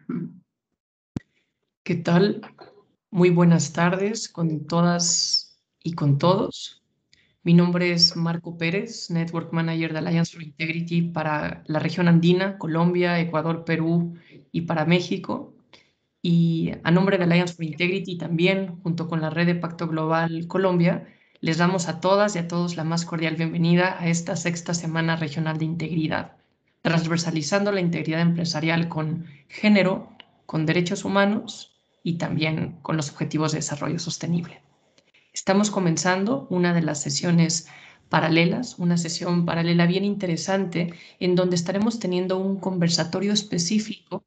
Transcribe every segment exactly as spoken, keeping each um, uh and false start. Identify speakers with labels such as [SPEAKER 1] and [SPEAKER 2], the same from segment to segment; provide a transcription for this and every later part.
[SPEAKER 1] ¿Qué tal? Muy buenas tardes con todas y con todos. Mi nombre es Marco Pérez, Network Manager de Alliance for Integrity para la región andina, Colombia, Ecuador, Perú y para México. Y a nombre de Alliance for Integrity también, junto con la red de Pacto Global Colombia, les damos a todas y a todos la más cordial bienvenida a esta sexta Semana Regional de Integridad, transversalizando la integridad empresarial con género, con derechos humanos y también con los objetivos de desarrollo sostenible. Estamos comenzando una de las sesiones paralelas, una sesión paralela bien interesante en donde estaremos teniendo un conversatorio específico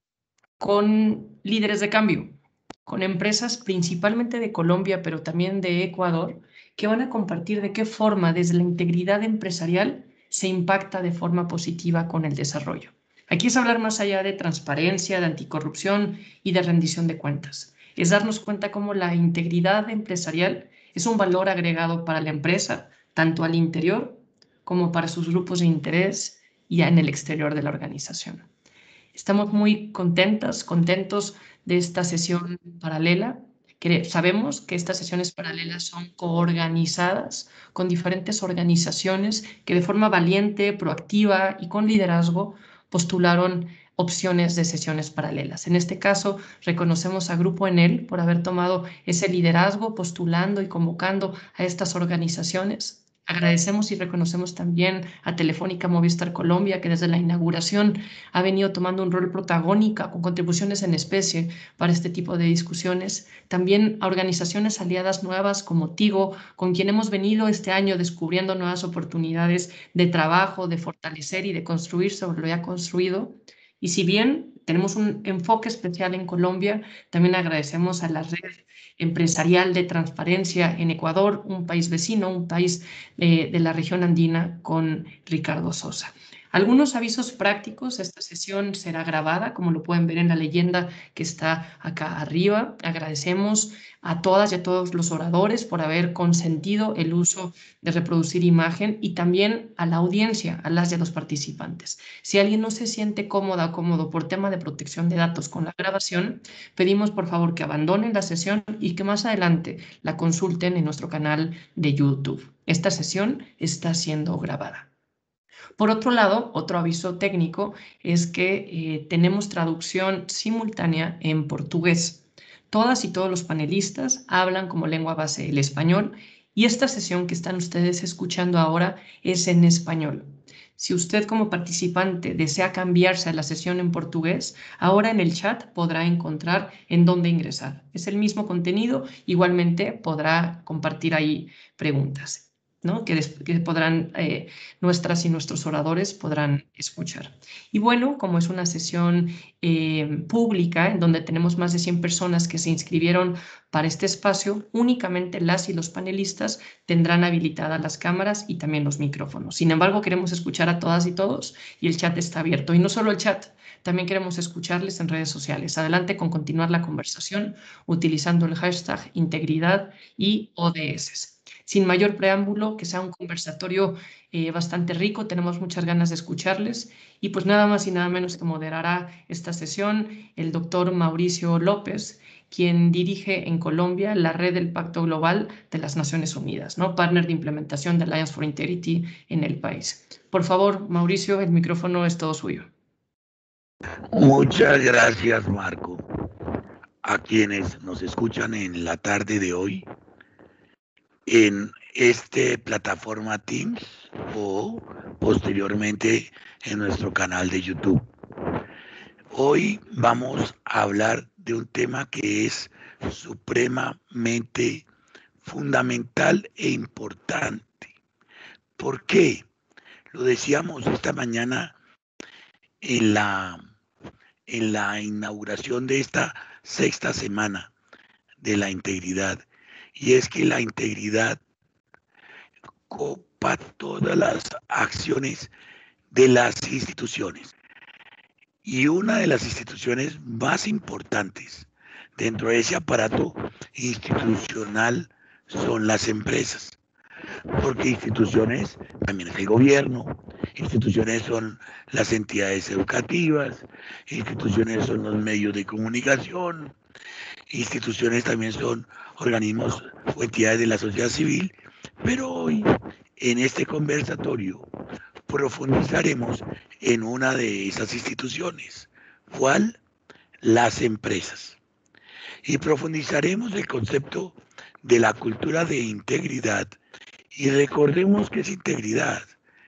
[SPEAKER 1] con líderes de cambio, con empresas principalmente de Colombia, pero también de Ecuador, que van a compartir de qué forma desde la integridad empresarial se impacta de forma positiva con el desarrollo. Aquí es hablar más allá de transparencia, de anticorrupción y de rendición de cuentas. Es darnos cuenta cómo la integridad empresarial es un valor agregado para la empresa, tanto al interior como para sus grupos de interés y en el exterior de la organización. Estamos muy contentas, contentos de esta sesión paralela. Que sabemos que estas sesiones paralelas son coorganizadas con diferentes organizaciones que de forma valiente, proactiva y con liderazgo postularon opciones de sesiones paralelas. En este caso, reconocemos a Grupo Enel por haber tomado ese liderazgo postulando y convocando a estas organizaciones. Agradecemos y reconocemos también a Telefónica Movistar Colombia, que desde la inauguración ha venido tomando un rol protagónico con contribuciones en especie para este tipo de discusiones. También a organizaciones aliadas nuevas como Tigo, con quien hemos venido este año descubriendo nuevas oportunidades de trabajo, de fortalecer y de construir sobre lo ya construido. Y si bien tenemos un enfoque especial en Colombia, también agradecemos a la red empresarial de transparencia en Ecuador, un país vecino, un país eh, de la región andina, con Ricardo Sosa. Algunos avisos prácticos: esta sesión será grabada, como lo pueden ver en la leyenda que está acá arriba. Agradecemos a todas y a todos los oradores por haber consentido el uso de reproducir imagen y también a la audiencia, a las y a los participantes. Si alguien no se siente cómoda o cómodo por tema de protección de datos con la grabación, pedimos por favor que abandonen la sesión y que más adelante la consulten en nuestro canal de YouTube. Esta sesión está siendo grabada. Por otro lado, otro aviso técnico es que eh, tenemos traducción simultánea en portugués. Todas y todos los panelistas hablan como lengua base el español y esta sesión que están ustedes escuchando ahora es en español. Si usted como participante desea cambiarse a la sesión en portugués, ahora en el chat podrá encontrar en dónde ingresar. Es el mismo contenido, igualmente podrá compartir ahí preguntas, ¿no? que, que podrán, eh, nuestras y nuestros oradores podrán escuchar. Y bueno, como es una sesión eh, pública en donde tenemos más de cien personas que se inscribieron para este espacio, únicamente las y los panelistas tendrán habilitadas las cámaras y también los micrófonos. Sin embargo, queremos escuchar a todas y todos y el chat está abierto. Y no solo el chat, también queremos escucharles en redes sociales. Adelante con continuar la conversación utilizando el hashtag integridad y O D S. Sin mayor preámbulo, que sea un conversatorio eh, bastante rico, tenemos muchas ganas de escucharles y pues nada más y nada menos que moderará esta sesión el doctor Mauricio López, quien dirige en Colombia la red del Pacto Global de las Naciones Unidas, ¿no? Partner de implementación de Alliance for Integrity en el país. Por favor, Mauricio, el micrófono es todo suyo.
[SPEAKER 2] Muchas gracias, Marco. A quienes nos escuchan en la tarde de hoy en esta plataforma Teams o posteriormente en nuestro canal de YouTube. Hoy vamos a hablar de un tema que es supremamente fundamental e importante. ¿Por qué? Lo decíamos esta mañana en la, en la inauguración de esta sexta semana de la integridad. Y es que la integridad copa todas las acciones de las instituciones. Y una de las instituciones más importantes dentro de ese aparato institucional son las empresas. Porque instituciones también es el gobierno, instituciones son las entidades educativas, instituciones son los medios de comunicación, instituciones también son organismos o entidades de la sociedad civil, pero hoy en este conversatorio profundizaremos en una de esas instituciones. ¿Cuál? Las empresas. Y profundizaremos el concepto de la cultura de integridad. Y recordemos que esa integridad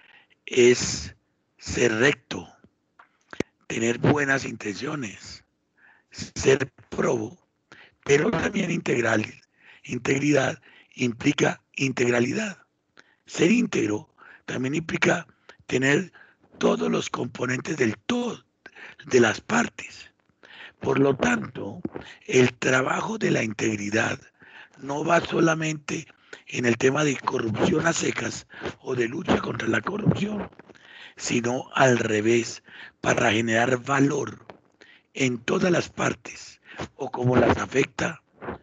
[SPEAKER 2] es ser recto, tener buenas intenciones, ser probo, pero también integral. Integridad implica integralidad. Ser íntegro también implica tener todos los componentes del todo, de las partes. Por lo tanto, el trabajo de la integridad no va solamente en el tema de corrupción a secas o de lucha contra la corrupción, sino al revés, para generar valor en todas las partes o como las afecta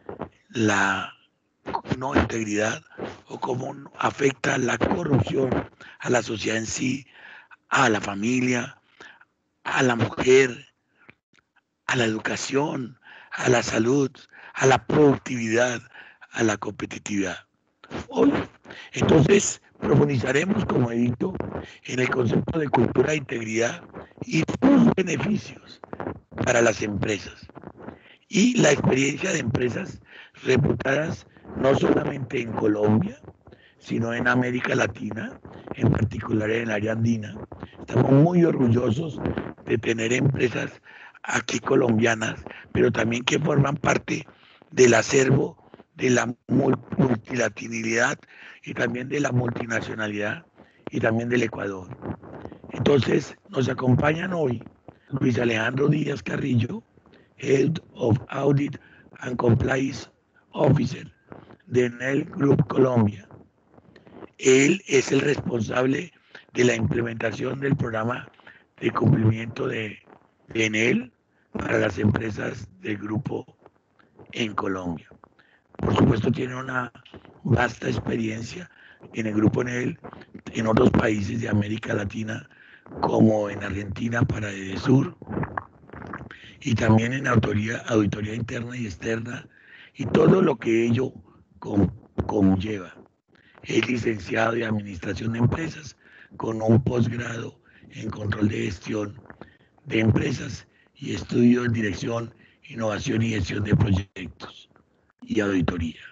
[SPEAKER 2] la no integridad o cómo afecta la corrupción a la sociedad en sí, a la familia, a la mujer, a la educación, a la salud, a la productividad, a la competitividad. Hoy, entonces, profundizaremos, como he dicho, en el concepto de cultura de integridad y sus beneficios para las empresas y la experiencia de empresas reputadas no solamente en Colombia, sino en América Latina, en particular en el área andina. Estamos muy orgullosos de tener empresas aquí colombianas, pero también que forman parte del acervo de la multilatinidad y también de la multinacionalidad y también del Ecuador. Entonces, nos acompañan hoy Luis Alejandro Díaz Carrillo, Head of Audit and Compliance Officer de Enel Group Colombia. Él es el responsable de la implementación del programa de cumplimiento de, de Enel para las empresas del grupo en Colombia. Por supuesto, tiene una vasta experiencia en el grupo Enel en otros países de América Latina, como en Argentina para Edesur, y también en auditoría, auditoría interna y externa, y todo lo que ello conlleva. Es licenciado en Administración de Empresas con un posgrado en Control de Gestión de Empresas y estudio en Dirección, Innovación y Gestión de Proyectos y Auditoría.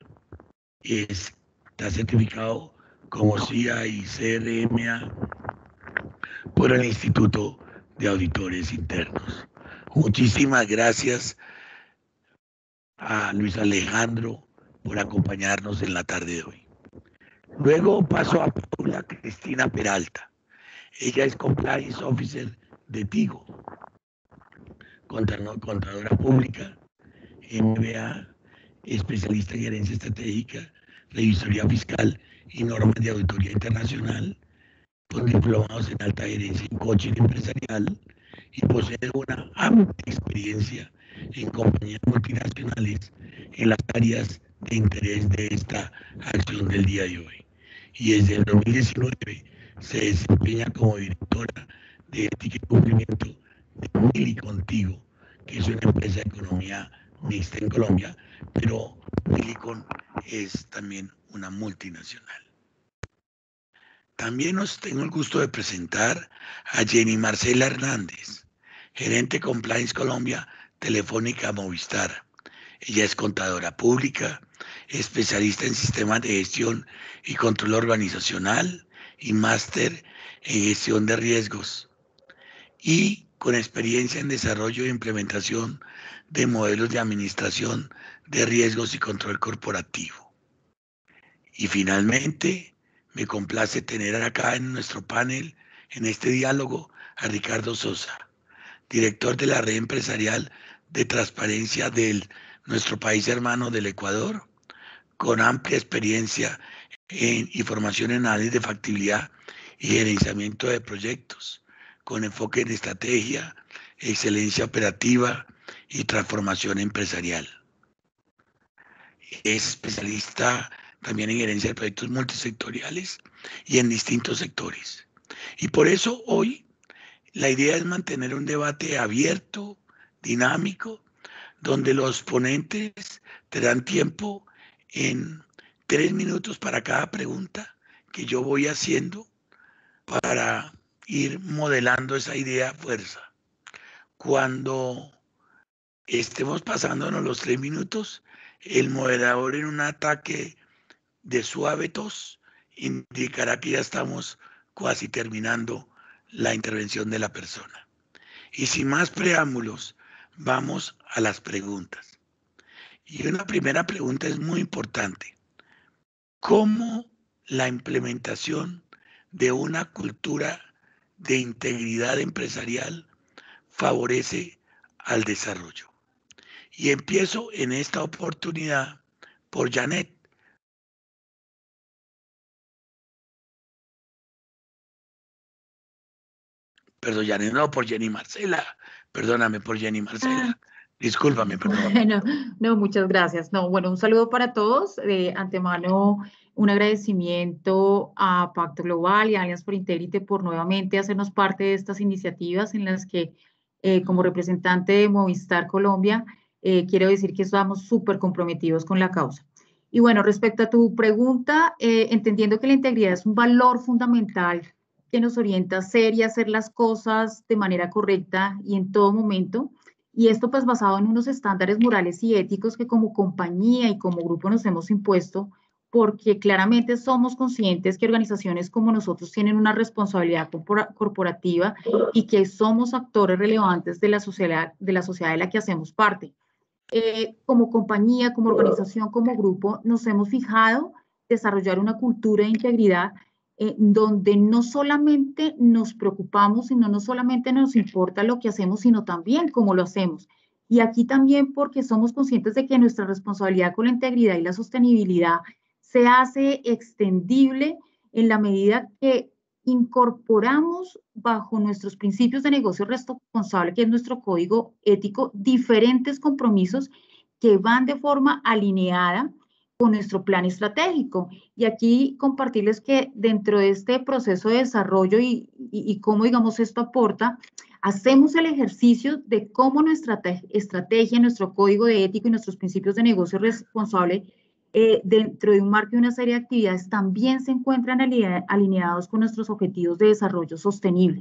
[SPEAKER 2] Está certificado como C I A y C R M A por el Instituto de Auditores Internos. Muchísimas gracias a Luis Alejandro por acompañarnos en la tarde de hoy. Luego paso a Paula Cristina Peralta. Ella es Compliance Officer de Tigo, contadora pública, M B A, especialista en gerencia estratégica, revisoría fiscal y normas de auditoría internacional, con diplomados en alta gerencia y coaching empresarial, y posee una amplia experiencia en compañías multinacionales en las áreas de interés de esta acción del día de hoy. Y desde el dos mil diecinueve se desempeña como directora de ética y cumplimiento de Mili Contigo, que es una empresa de economía mixta en Colombia, pero Milicon es también una multinacional. También os tengo el gusto de presentar a Jenny Marcela Hernández, gerente Compliance Colombia, Telefónica Movistar. Ella es contadora pública, especialista en sistemas de gestión y control organizacional y máster en gestión de riesgos, y con experiencia en desarrollo e implementación de modelos de administración de riesgos y control corporativo. Y finalmente, me complace tener acá en nuestro panel, en este diálogo, a Ricardo Sosa, director de la red empresarial de transparencia de nuestro país hermano del Ecuador, con amplia experiencia en información en análisis de factibilidad y gerenciamiento de proyectos, con enfoque en estrategia, excelencia operativa y transformación empresarial. Es especialista también en gerencia de proyectos multisectoriales y en distintos sectores. Y por eso hoy la idea es mantener un debate abierto, dinámico, donde los ponentes te dan tiempo en tres minutos para cada pregunta que yo voy haciendo para ir modelando esa idea a fuerza. Cuando estemos pasándonos los tres minutos, el moderador en un ataque de suave tos indicará que ya estamos casi terminando la intervención de la persona. Y sin más preámbulos, vamos a las preguntas. Y una primera pregunta es muy importante. ¿Cómo la implementación de una cultura de integridad empresarial favorece al desarrollo? Y empiezo en esta oportunidad por Janet. Perdón, Janet, no, por Jenny Marcela. Perdóname, por Jenny Marcela. Discúlpame, perdón.
[SPEAKER 3] Bueno, no, muchas gracias. No, bueno, un saludo para todos. De antemano, un agradecimiento a Pacto Global y a Alliance for Integrity por nuevamente hacernos parte de estas iniciativas en las que, eh, como representante de Movistar Colombia, eh, quiero decir que estamos súper comprometidos con la causa. Y bueno, respecto a tu pregunta, eh, entendiendo que la integridad es un valor fundamental que nos orienta a hacer y hacer las cosas de manera correcta y en todo momento, y esto pues basado en unos estándares morales y éticos que como compañía y como grupo nos hemos impuesto, porque claramente somos conscientes que organizaciones como nosotros tienen una responsabilidad corporativa y que somos actores relevantes de la sociedad de la, sociedad de la que hacemos parte. Eh, como compañía, como organización, como grupo, nos hemos fijado desarrollar una cultura de integridad eh, donde no solamente nos preocupamos, sino no solamente nos importa lo que hacemos, sino también cómo lo hacemos. Y aquí también porque somos conscientes de que nuestra responsabilidad con la integridad y la sostenibilidad se hace extendible en la medida que incorporamos bajo nuestros principios de negocio responsable, que es nuestro código ético, diferentes compromisos que van de forma alineada con nuestro plan estratégico. Y aquí compartirles que dentro de este proceso de desarrollo y, y, y cómo, digamos, esto aporta, hacemos el ejercicio de cómo nuestra estrategia, nuestro código de ético y nuestros principios de negocio responsable eh, dentro de un marco de una serie de actividades también se encuentran alineados con nuestros objetivos de desarrollo sostenible.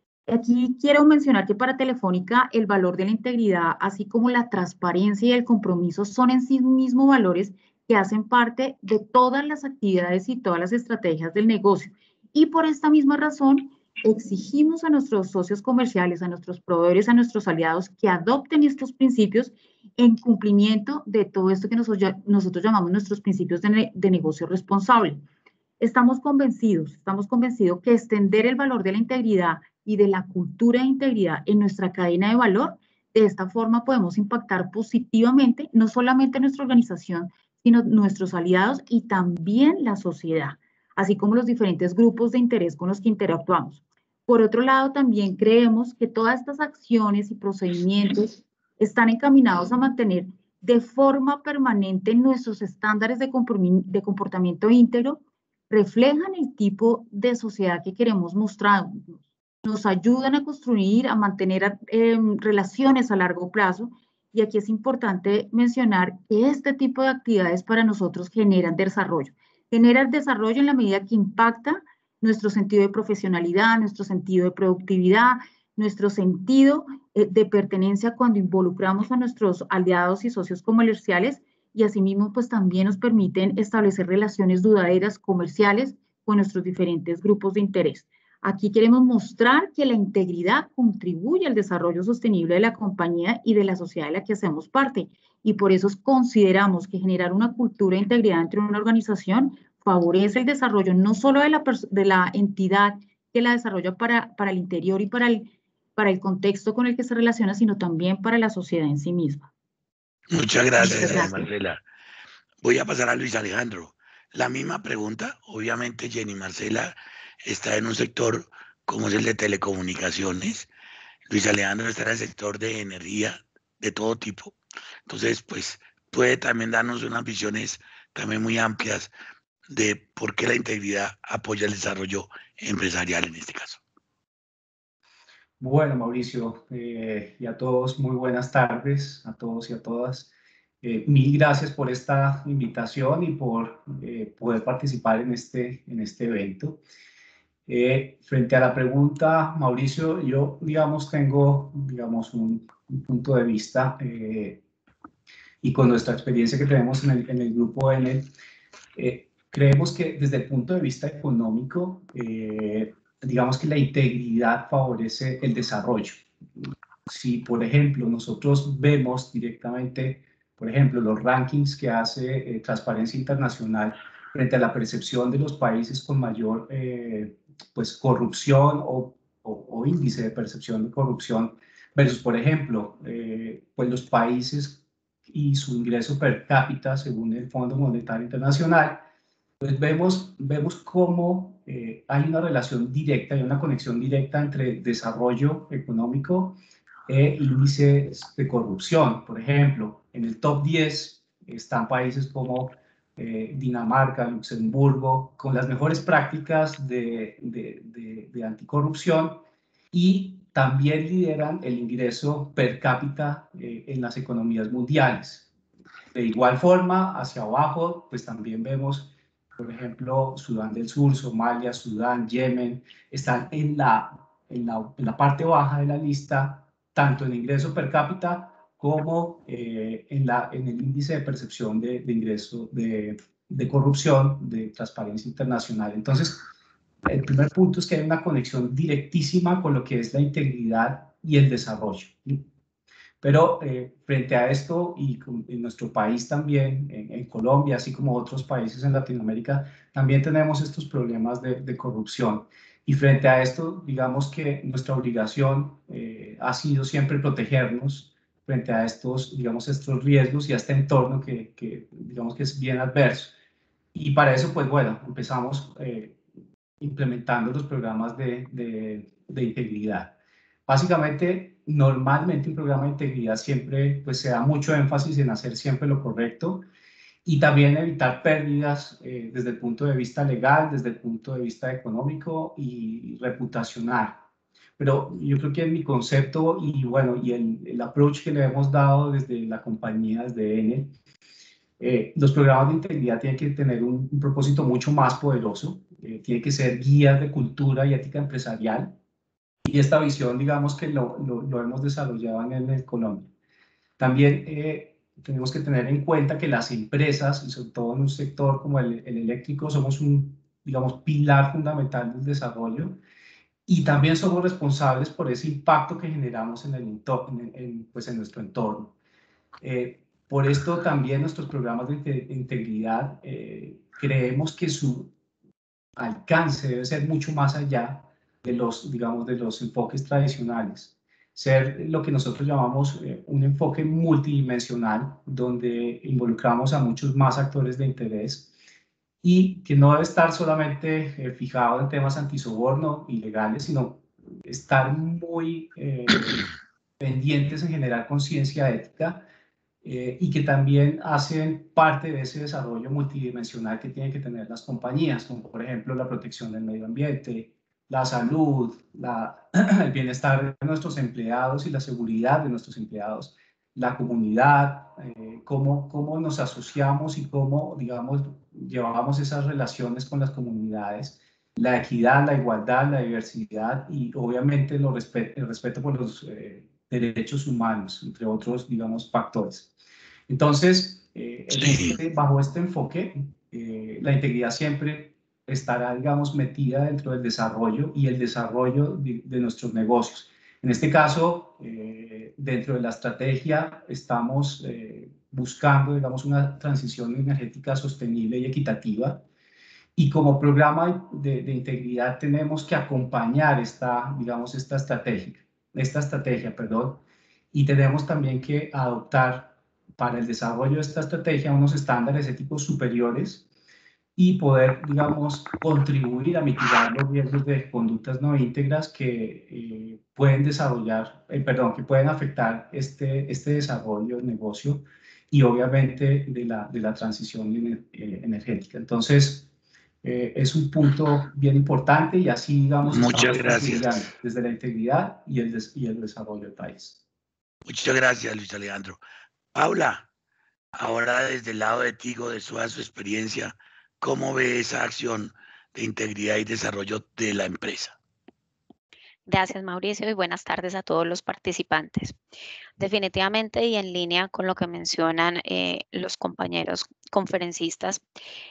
[SPEAKER 3] Aquí quiero mencionar que para Telefónica el valor de la integridad, así como la transparencia y el compromiso, son en sí mismos valores que hacen parte de todas las actividades y todas las estrategias del negocio. Y por esta misma razón, exigimos a nuestros socios comerciales, a nuestros proveedores, a nuestros aliados que adopten estos principios en cumplimiento de todo esto que nosotros, nosotros llamamos nuestros principios de, ne de negocio responsable. Estamos convencidos, estamos convencidos que extender el valor de la integridad y de la cultura de integridad en nuestra cadena de valor, de esta forma podemos impactar positivamente no solamente nuestra organización, sino nuestros aliados y también la sociedad, así como los diferentes grupos de interés con los que interactuamos. Por otro lado, también creemos que todas estas acciones y procedimientos están encaminados a mantener de forma permanente nuestros estándares de comportamiento íntegro, reflejan el tipo de sociedad que queremos mostrar, nos ayudan a construir, a mantener eh, relaciones a largo plazo. Y aquí es importante mencionar que este tipo de actividades para nosotros generan desarrollo. Generan desarrollo en la medida que impacta nuestro sentido de profesionalidad, nuestro sentido de productividad, nuestro sentido eh, de pertenencia cuando involucramos a nuestros aliados y socios comerciales, y asimismo pues también nos permiten establecer relaciones duraderas comerciales con nuestros diferentes grupos de interés. Aquí queremos mostrar que la integridad contribuye al desarrollo sostenible de la compañía y de la sociedad de la que hacemos parte, y por eso consideramos que generar una cultura de integridad entre una organización favorece el desarrollo no solo de la, de la entidad que la desarrolla para, para el interior y para el, para el contexto con el que se relaciona, sino también para la sociedad en sí misma.
[SPEAKER 2] Muchas gracias, Muchas gracias. Marcela. Voy a pasar a Luis Alejandro. La misma pregunta, obviamente Jenny Marcela está en un sector como es el de telecomunicaciones. Luis Alejandro está en el sector de energía de todo tipo. Entonces, pues puede también darnos unas visiones también muy amplias de por qué la integridad apoya el desarrollo empresarial en este caso.
[SPEAKER 4] Bueno, Mauricio, eh, y a todos, muy buenas tardes, a todos y a todas. Eh, mil gracias por esta invitación y por eh, poder participar en este, en este evento. Eh, frente a la pregunta, Mauricio, yo, digamos, tengo, digamos, un, un punto de vista eh, y con nuestra experiencia que tenemos en el, en el Grupo N, eh, creemos que desde el punto de vista económico, eh, digamos que la integridad favorece el desarrollo. Si, por ejemplo, nosotros vemos directamente, por ejemplo, los rankings que hace eh, Transparencia Internacional frente a la percepción de los países con mayor eh, pues, corrupción o, o, o índice de percepción de corrupción versus, por ejemplo, eh, pues los países y su ingreso per cápita según el Fondo Monetario Internacional, pues vemos, vemos cómo eh, hay una relación directa, hay una conexión directa entre desarrollo económico e índices de corrupción. Por ejemplo, en el top diez están países como eh, Dinamarca, Luxemburgo, con las mejores prácticas de, de, de, de anticorrupción, y también lideran el ingreso per cápita eh, en las economías mundiales. De igual forma, hacia abajo, pues también vemos, por ejemplo, Sudán del Sur, Somalia, Sudán, Yemen, están en la, en la, en la parte baja de la lista, tanto en ingreso per cápita como eh, en, la, en el índice de percepción de, de ingreso de, de corrupción de Transparencia Internacional. Entonces, el primer punto es que hay una conexión directísima con lo que es la integridad y el desarrollo. Pero eh, frente a esto, y en nuestro país también, en, en Colombia, así como otros países en Latinoamérica, también tenemos estos problemas de, de corrupción. Y frente a esto, digamos que nuestra obligación eh, ha sido siempre protegernos frente a estos, digamos, estos riesgos y a este entorno que, que digamos que es bien adverso. Y para eso, pues bueno, empezamos eh, implementando los programas de, de, de integridad. Básicamente, normalmente un programa de integridad siempre pues, se da mucho énfasis en hacer siempre lo correcto y también evitar pérdidas eh, desde el punto de vista legal, desde el punto de vista económico y reputacional. Pero yo creo que en mi concepto y bueno, y el, el approach que le hemos dado desde la compañía, desde N, eh, los programas de integridad tienen que tener un, un propósito mucho más poderoso, eh, tiene que ser guías de cultura y ética empresarial. Y esta visión, digamos que lo, lo, lo hemos desarrollado en el Colombia. También eh, tenemos que tener en cuenta que las empresas, y sobre todo en un sector como el, el eléctrico, somos un, digamos, pilar fundamental del desarrollo y también somos responsables por ese impacto que generamos en, el en, en, pues en nuestro entorno. Eh, por esto también nuestros programas de integridad eh, creemos que su alcance debe ser mucho más allá de los, digamos, de los enfoques tradicionales. Ser lo que nosotros llamamos eh, un enfoque multidimensional, donde involucramos a muchos más actores de interés y que no debe estar solamente eh, fijado en temas antisoborno y legales, sino estar muy eh, pendientes en generar conciencia ética eh, y que también hacen parte de ese desarrollo multidimensional que tienen que tener las compañías, como por ejemplo la protección del medio ambiente, la salud, la, el bienestar de nuestros empleados y la seguridad de nuestros empleados, la comunidad, eh, cómo, cómo nos asociamos y cómo, digamos, llevamos esas relaciones con las comunidades, la equidad, la igualdad, la diversidad y obviamente lo respe el respeto por los eh, derechos humanos, entre otros, digamos, factores. Entonces, eh,
[SPEAKER 2] Sí.
[SPEAKER 4] este, bajo este enfoque, eh, la integridad siempre estará, digamos, metida dentro del desarrollo y el desarrollo de, de nuestros negocios. En este caso, eh, dentro de la estrategia, estamos eh, buscando, digamos, una transición energética sostenible y equitativa. Y como programa de, de integridad tenemos que acompañar esta, digamos, esta estrategia, esta estrategia, perdón, y tenemos también que adoptar para el desarrollo de esta estrategia unos estándares éticos superiores y poder, digamos, contribuir a mitigar los riesgos de conductas no íntegras que eh, pueden desarrollar, eh, perdón, que pueden afectar este, este desarrollo del negocio y obviamente de la, de la transición ener, eh, energética. Entonces, Eh, es un punto bien importante y así, digamos,
[SPEAKER 2] Muchas
[SPEAKER 4] estamos consolidando
[SPEAKER 2] gracias.
[SPEAKER 4] desde la integridad y el, des y el desarrollo del país.
[SPEAKER 2] Muchas gracias, Luis Alejandro. Paula, ahora desde el lado de Tigo, de toda su experiencia, ¿cómo ve esa acción de integridad y desarrollo de la empresa?
[SPEAKER 5] Gracias, Mauricio, y buenas tardes a todos los participantes. Definitivamente, y en línea con lo que mencionan eh, los compañeros conferencistas,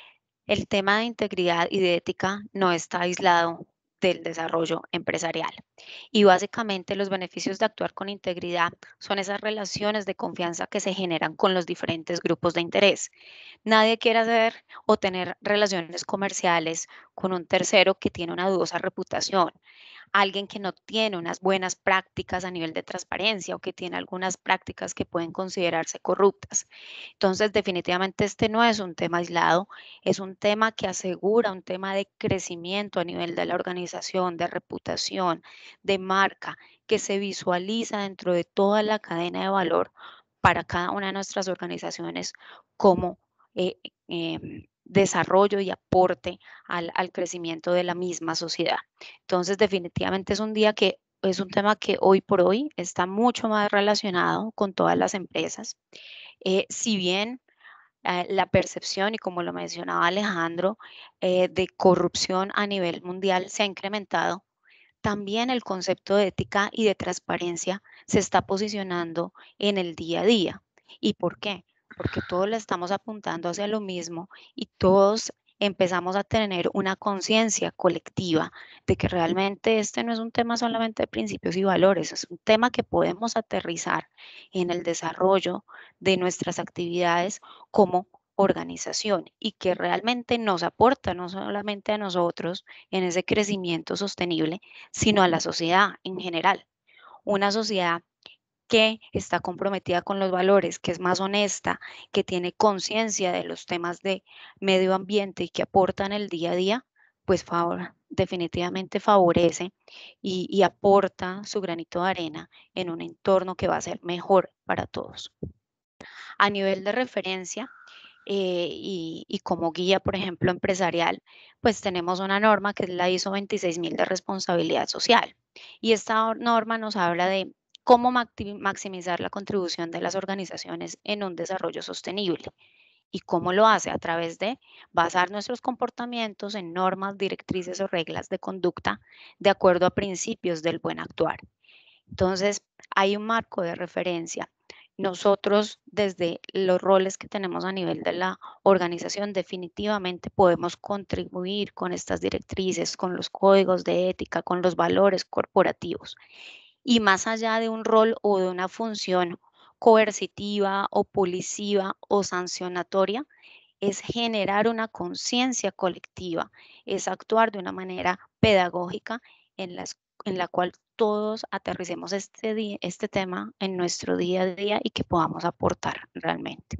[SPEAKER 5] el tema de integridad y de ética no está aislado del desarrollo empresarial. Y básicamente los beneficios de actuar con integridad son esas relaciones de confianza que se generan con los diferentes grupos de interés. Nadie quiere hacer o tener relaciones comerciales con un tercero que tiene una dudosa reputación, alguien que no tiene unas buenas prácticas a nivel de transparencia o que tiene algunas prácticas que pueden considerarse corruptas. Entonces, definitivamente este no es un tema aislado, es un tema que asegura un tema de crecimiento a nivel de la organización, de reputación, de marca, que se visualiza dentro de toda la cadena de valor para cada una de nuestras organizaciones como eh, eh, desarrollo y aporte al, al crecimiento de la misma sociedad. Entonces, definitivamente es un día que es un tema que hoy por hoy está mucho más relacionado con todas las empresas. Eh, si bien eh, la percepción, y como lo mencionaba Alejandro, eh, de corrupción a nivel mundial se ha incrementado, también el concepto de ética y de transparencia se está posicionando en el día a día. ¿Y por qué? Porque todos le estamos apuntando hacia lo mismo y todos empezamos a tener una conciencia colectiva de que realmente este no es un tema solamente de principios y valores, es un tema que podemos aterrizar en el desarrollo de nuestras actividades como organización y que realmente nos aporta no solamente a nosotros en ese crecimiento sostenible, sino a la sociedad en general. Una sociedad que está comprometida con los valores, que es más honesta, que tiene conciencia de los temas de medio ambiente y que aporta en el día a día, pues favor, definitivamente favorece y, y aporta su granito de arena en un entorno que va a ser mejor para todos. A nivel de referencia, eh, y, y como guía, por ejemplo, empresarial, pues tenemos una norma que es la ISO veintiséis mil de responsabilidad social. Y esta norma nos habla de cómo maximizar la contribución de las organizaciones en un desarrollo sostenible. ¿Y cómo lo hace? A través de basar nuestros comportamientos en normas, directrices o reglas de conducta de acuerdo a principios del buen actuar. Entonces, hay un marco de referencia. Nosotros, desde los roles que tenemos a nivel de la organización, definitivamente podemos contribuir con estas directrices, con los códigos de ética, con los valores corporativos. Y más allá de un rol o de una función coercitiva o punitiva o sancionatoria, es generar una conciencia colectiva, es actuar de una manera pedagógica en, las, en la cual todos aterricemos este, día, este tema en nuestro día a día y que podamos aportar realmente.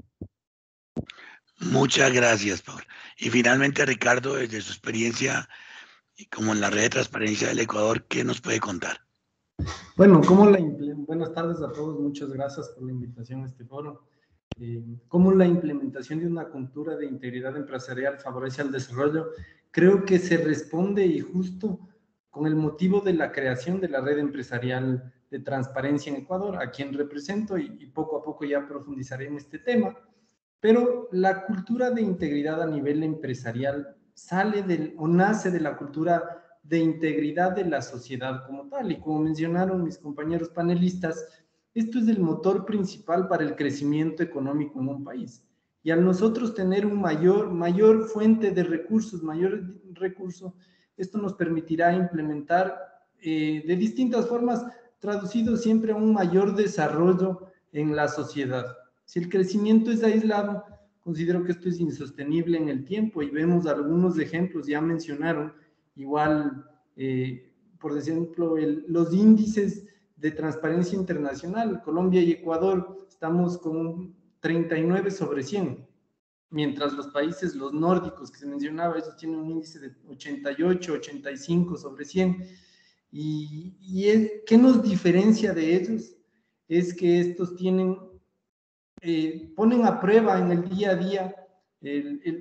[SPEAKER 2] Muchas gracias, Paula. Y finalmente, Ricardo, desde su experiencia y como en la red de transparencia del Ecuador, ¿qué nos puede contar?
[SPEAKER 6] Bueno, ¿cómo la buenas tardes a todos, muchas gracias por la invitación a este foro. Eh, ¿Cómo la implementación de una cultura de integridad empresarial favorece al desarrollo? Creo que se responde y justo con el motivo de la creación de la red empresarial de transparencia en Ecuador, a quien represento y, y poco a poco ya profundizaré en este tema. Pero la cultura de integridad a nivel empresarial sale del, o nace de la cultura de integridad de la sociedad como tal. Y como mencionaron mis compañeros panelistas, esto es el motor principal para el crecimiento económico en un país. Y al nosotros tener un mayor, mayor fuente de recursos, mayor recurso, esto nos permitirá implementar eh, de distintas formas, traducido siempre a un mayor desarrollo en la sociedad. Si el crecimiento es aislado, considero que esto es insostenible en el tiempo y vemos algunos ejemplos, ya mencionaron, igual, eh, por ejemplo, el, los índices de transparencia internacional, Colombia y Ecuador, estamos con un treinta y nueve sobre cien, mientras los países, los nórdicos que se mencionaba, ellos tienen un índice de ochenta y ocho, ochenta y cinco sobre cien. ¿Y, y es, qué nos diferencia de ellos? Es que estos tienen, eh, ponen a prueba en el día a día el, el, el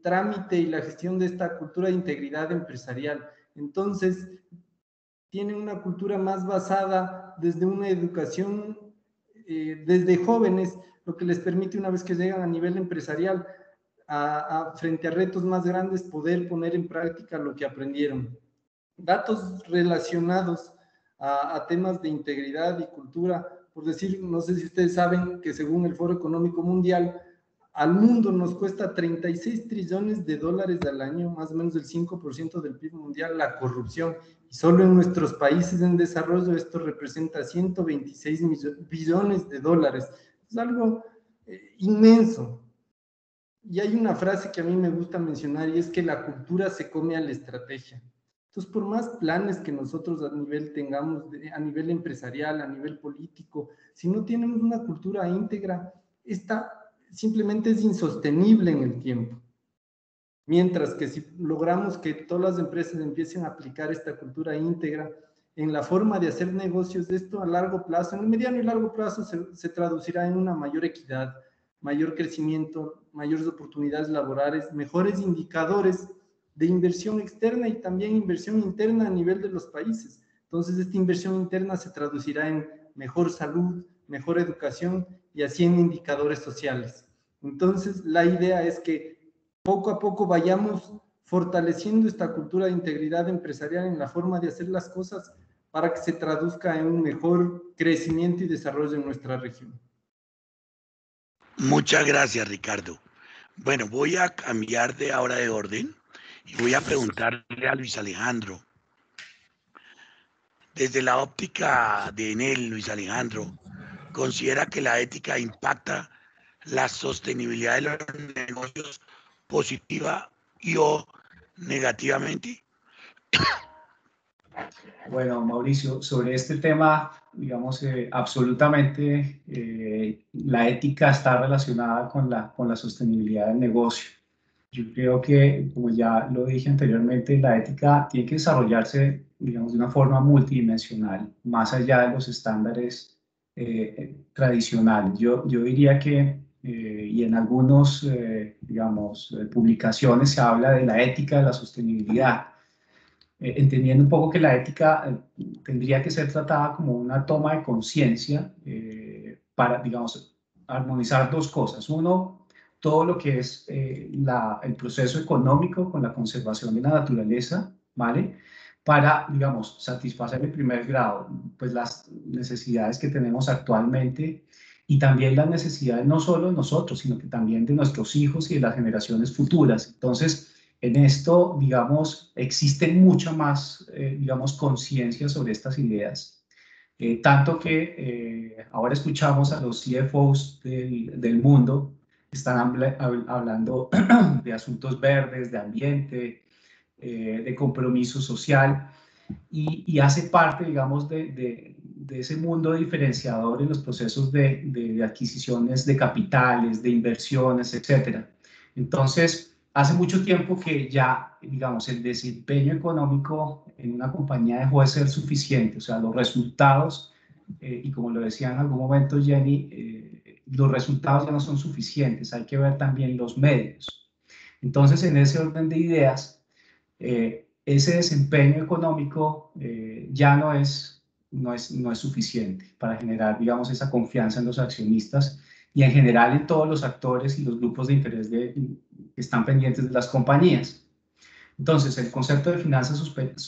[SPEAKER 6] trámite y la gestión de esta cultura de integridad empresarial. Entonces, tienen una cultura más basada desde una educación, eh, desde jóvenes, lo que les permite una vez que llegan a nivel empresarial, a, a, frente a retos más grandes, poder poner en práctica lo que aprendieron. Datos relacionados a, a temas de integridad y cultura, por decir, no sé si ustedes saben que según el Foro Económico Mundial, al mundo nos cuesta treinta y seis trillones de dólares al año, más o menos el cinco por ciento del P I B mundial, la corrupción. Y solo en nuestros países en desarrollo esto representa ciento veintiséis billones de dólares. Es algo eh, inmenso. Y hay una frase que a mí me gusta mencionar y es que la cultura se come a la estrategia. Entonces, por más planes que nosotros a nivel tengamos, a nivel empresarial, a nivel político, si no tenemos una cultura íntegra, esta simplemente es insostenible en el tiempo. Mientras que si logramos que todas las empresas empiecen a aplicar esta cultura íntegra en la forma de hacer negocios, de esto a largo plazo, en el mediano y largo plazo se, se traducirá en una mayor equidad, mayor crecimiento, mayores oportunidades laborales, mejores indicadores de inversión externa y también inversión interna a nivel de los países. Entonces, esta inversión interna se traducirá en mejor salud, mejor educación y así en indicadores sociales. Entonces, la idea es que poco a poco vayamos fortaleciendo esta cultura de integridad empresarial en la forma de hacer las cosas para que se traduzca en un mejor crecimiento y desarrollo en nuestra región.
[SPEAKER 2] Muchas gracias, Ricardo. Bueno, voy a cambiar de ahora de orden y voy a preguntarle a Luis Alejandro. Desde la óptica de Enel, Luis Alejandro, ¿considera que la ética impacta la sostenibilidad de los negocios positiva y o negativamente?
[SPEAKER 4] Bueno, Mauricio, sobre este tema, digamos, eh, absolutamente eh, la ética está relacionada con la, con la sostenibilidad del negocio. Yo creo que, como ya lo dije anteriormente, la ética tiene que desarrollarse, digamos, de una forma multidimensional, más allá de los estándares eh, tradicionales. Yo, yo diría que, eh, y en algunas, eh, digamos, eh, publicaciones se habla de la ética de la sostenibilidad. Eh, entendiendo un poco que la ética eh, tendría que ser tratada como una toma de conciencia eh, para, digamos, armonizar dos cosas. Uno, todo lo que es eh, la, el proceso económico con la conservación de la naturaleza, ¿vale? Para, digamos, satisfacer el primer grado, pues las necesidades que tenemos actualmente y también las necesidades no solo de nosotros, sino que también de nuestros hijos y de las generaciones futuras. Entonces, en esto, digamos, existe mucha más, eh, digamos, conciencia sobre estas ideas. Eh, tanto que eh, ahora escuchamos a los C F Os del, del mundo que están habla, hablando de asuntos verdes, de ambiente, eh, de compromiso social, y, y hace parte, digamos, de, de, de ese mundo diferenciador en los procesos de, de, de adquisiciones de capitales, de inversiones, etcétera. Entonces, hace mucho tiempo que ya, digamos, el desempeño económico en una compañía dejó de ser suficiente, o sea, los resultados, eh, y como lo decía en algún momento Jenny, eh, los resultados ya no son suficientes, hay que ver también los medios. Entonces, en ese orden de ideas, eh, ese desempeño económico eh, ya no es, no, es, no es suficiente para generar, digamos, esa confianza en los accionistas y en general en todos los actores y los grupos de interés de, que están pendientes de las compañías. Entonces, el concepto de finanzas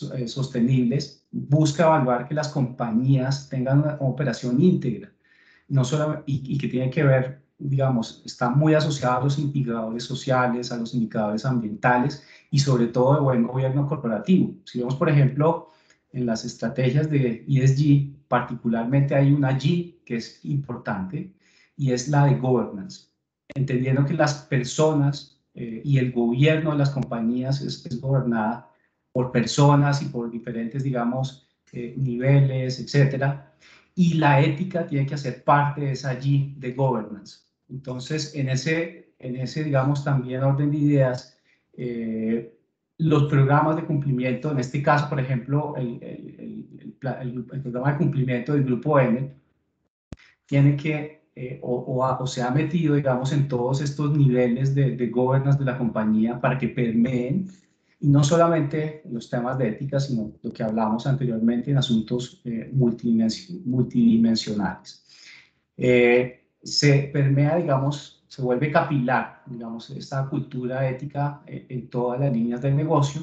[SPEAKER 4] sostenibles busca evaluar que las compañías tengan una operación íntegra, no solo, y, y que tiene que ver, digamos, está muy asociado a los indicadores sociales, a los indicadores ambientales y sobre todo de buen gobierno corporativo. Si vemos, por ejemplo, en las estrategias de E S G, particularmente hay una G que es importante y es la de governance, entendiendo que las personas eh, y el gobierno de las compañías es, es gobernada por personas y por diferentes, digamos, eh, niveles, etcétera. Y la ética tiene que hacer parte de esa G de governance. Entonces, en ese, en ese digamos, también orden de ideas, eh, los programas de cumplimiento, en este caso, por ejemplo, el, el, el, el, el programa de cumplimiento del Grupo Enel, tiene que eh, o, o, ha, o se ha metido, digamos, en todos estos niveles de, de governance de la compañía para que permeen, y no solamente los temas de ética, sino lo que hablamos anteriormente en asuntos eh, multidimension, multidimensionales. Eh, se permea, digamos, se vuelve capilar, digamos, esta cultura ética en, en todas las líneas del negocio,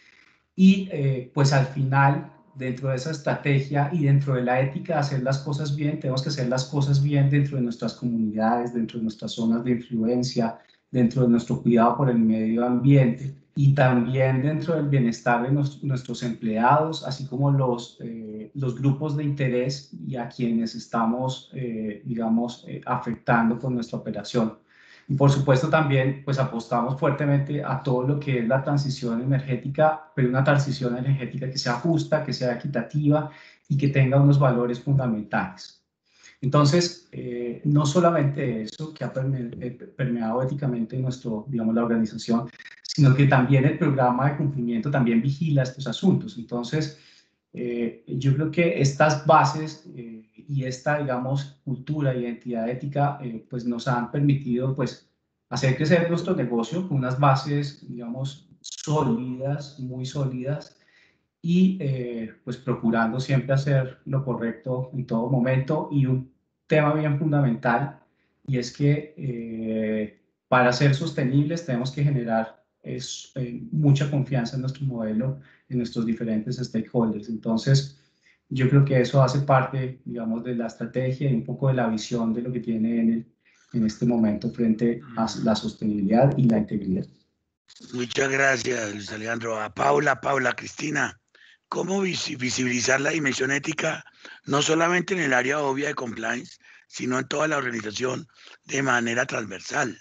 [SPEAKER 4] y eh, pues al final, dentro de esa estrategia y dentro de la ética de hacer las cosas bien, tenemos que hacer las cosas bien dentro de nuestras comunidades, dentro de nuestras zonas de influencia, dentro de nuestro cuidado por el medio ambiente y también dentro del bienestar de nos, nuestros empleados, así como los, eh, los grupos de interés y a quienes estamos, eh, digamos, eh, afectando con nuestra operación. Y por supuesto también pues apostamos fuertemente a todo lo que es la transición energética, pero una transición energética que sea justa, que sea equitativa y que tenga unos valores fundamentales. Entonces, eh, no solamente eso que ha permeado éticamente nuestro, digamos, la organización, sino que también el programa de cumplimiento también vigila estos asuntos. Entonces, eh, yo creo que estas bases eh, y esta, digamos, cultura y identidad ética, eh, pues nos han permitido, pues, hacer crecer nuestro negocio con unas bases, digamos, sólidas, muy sólidas, y eh, pues procurando siempre hacer lo correcto en todo momento. Y un tema bien fundamental, y es que eh, para ser sostenibles tenemos que generar es, eh, mucha confianza en nuestro modelo, en nuestros diferentes stakeholders. Entonces, yo creo que eso hace parte, digamos, de la estrategia y un poco de la visión de lo que tiene en, el, en este momento frente a la sostenibilidad y la integridad.
[SPEAKER 2] Muchas gracias, Luis Alejandro. A Paula, Paula, Cristina, ¿cómo visibilizar la dimensión ética no solamente en el área obvia de compliance, sino en toda la organización de manera transversal?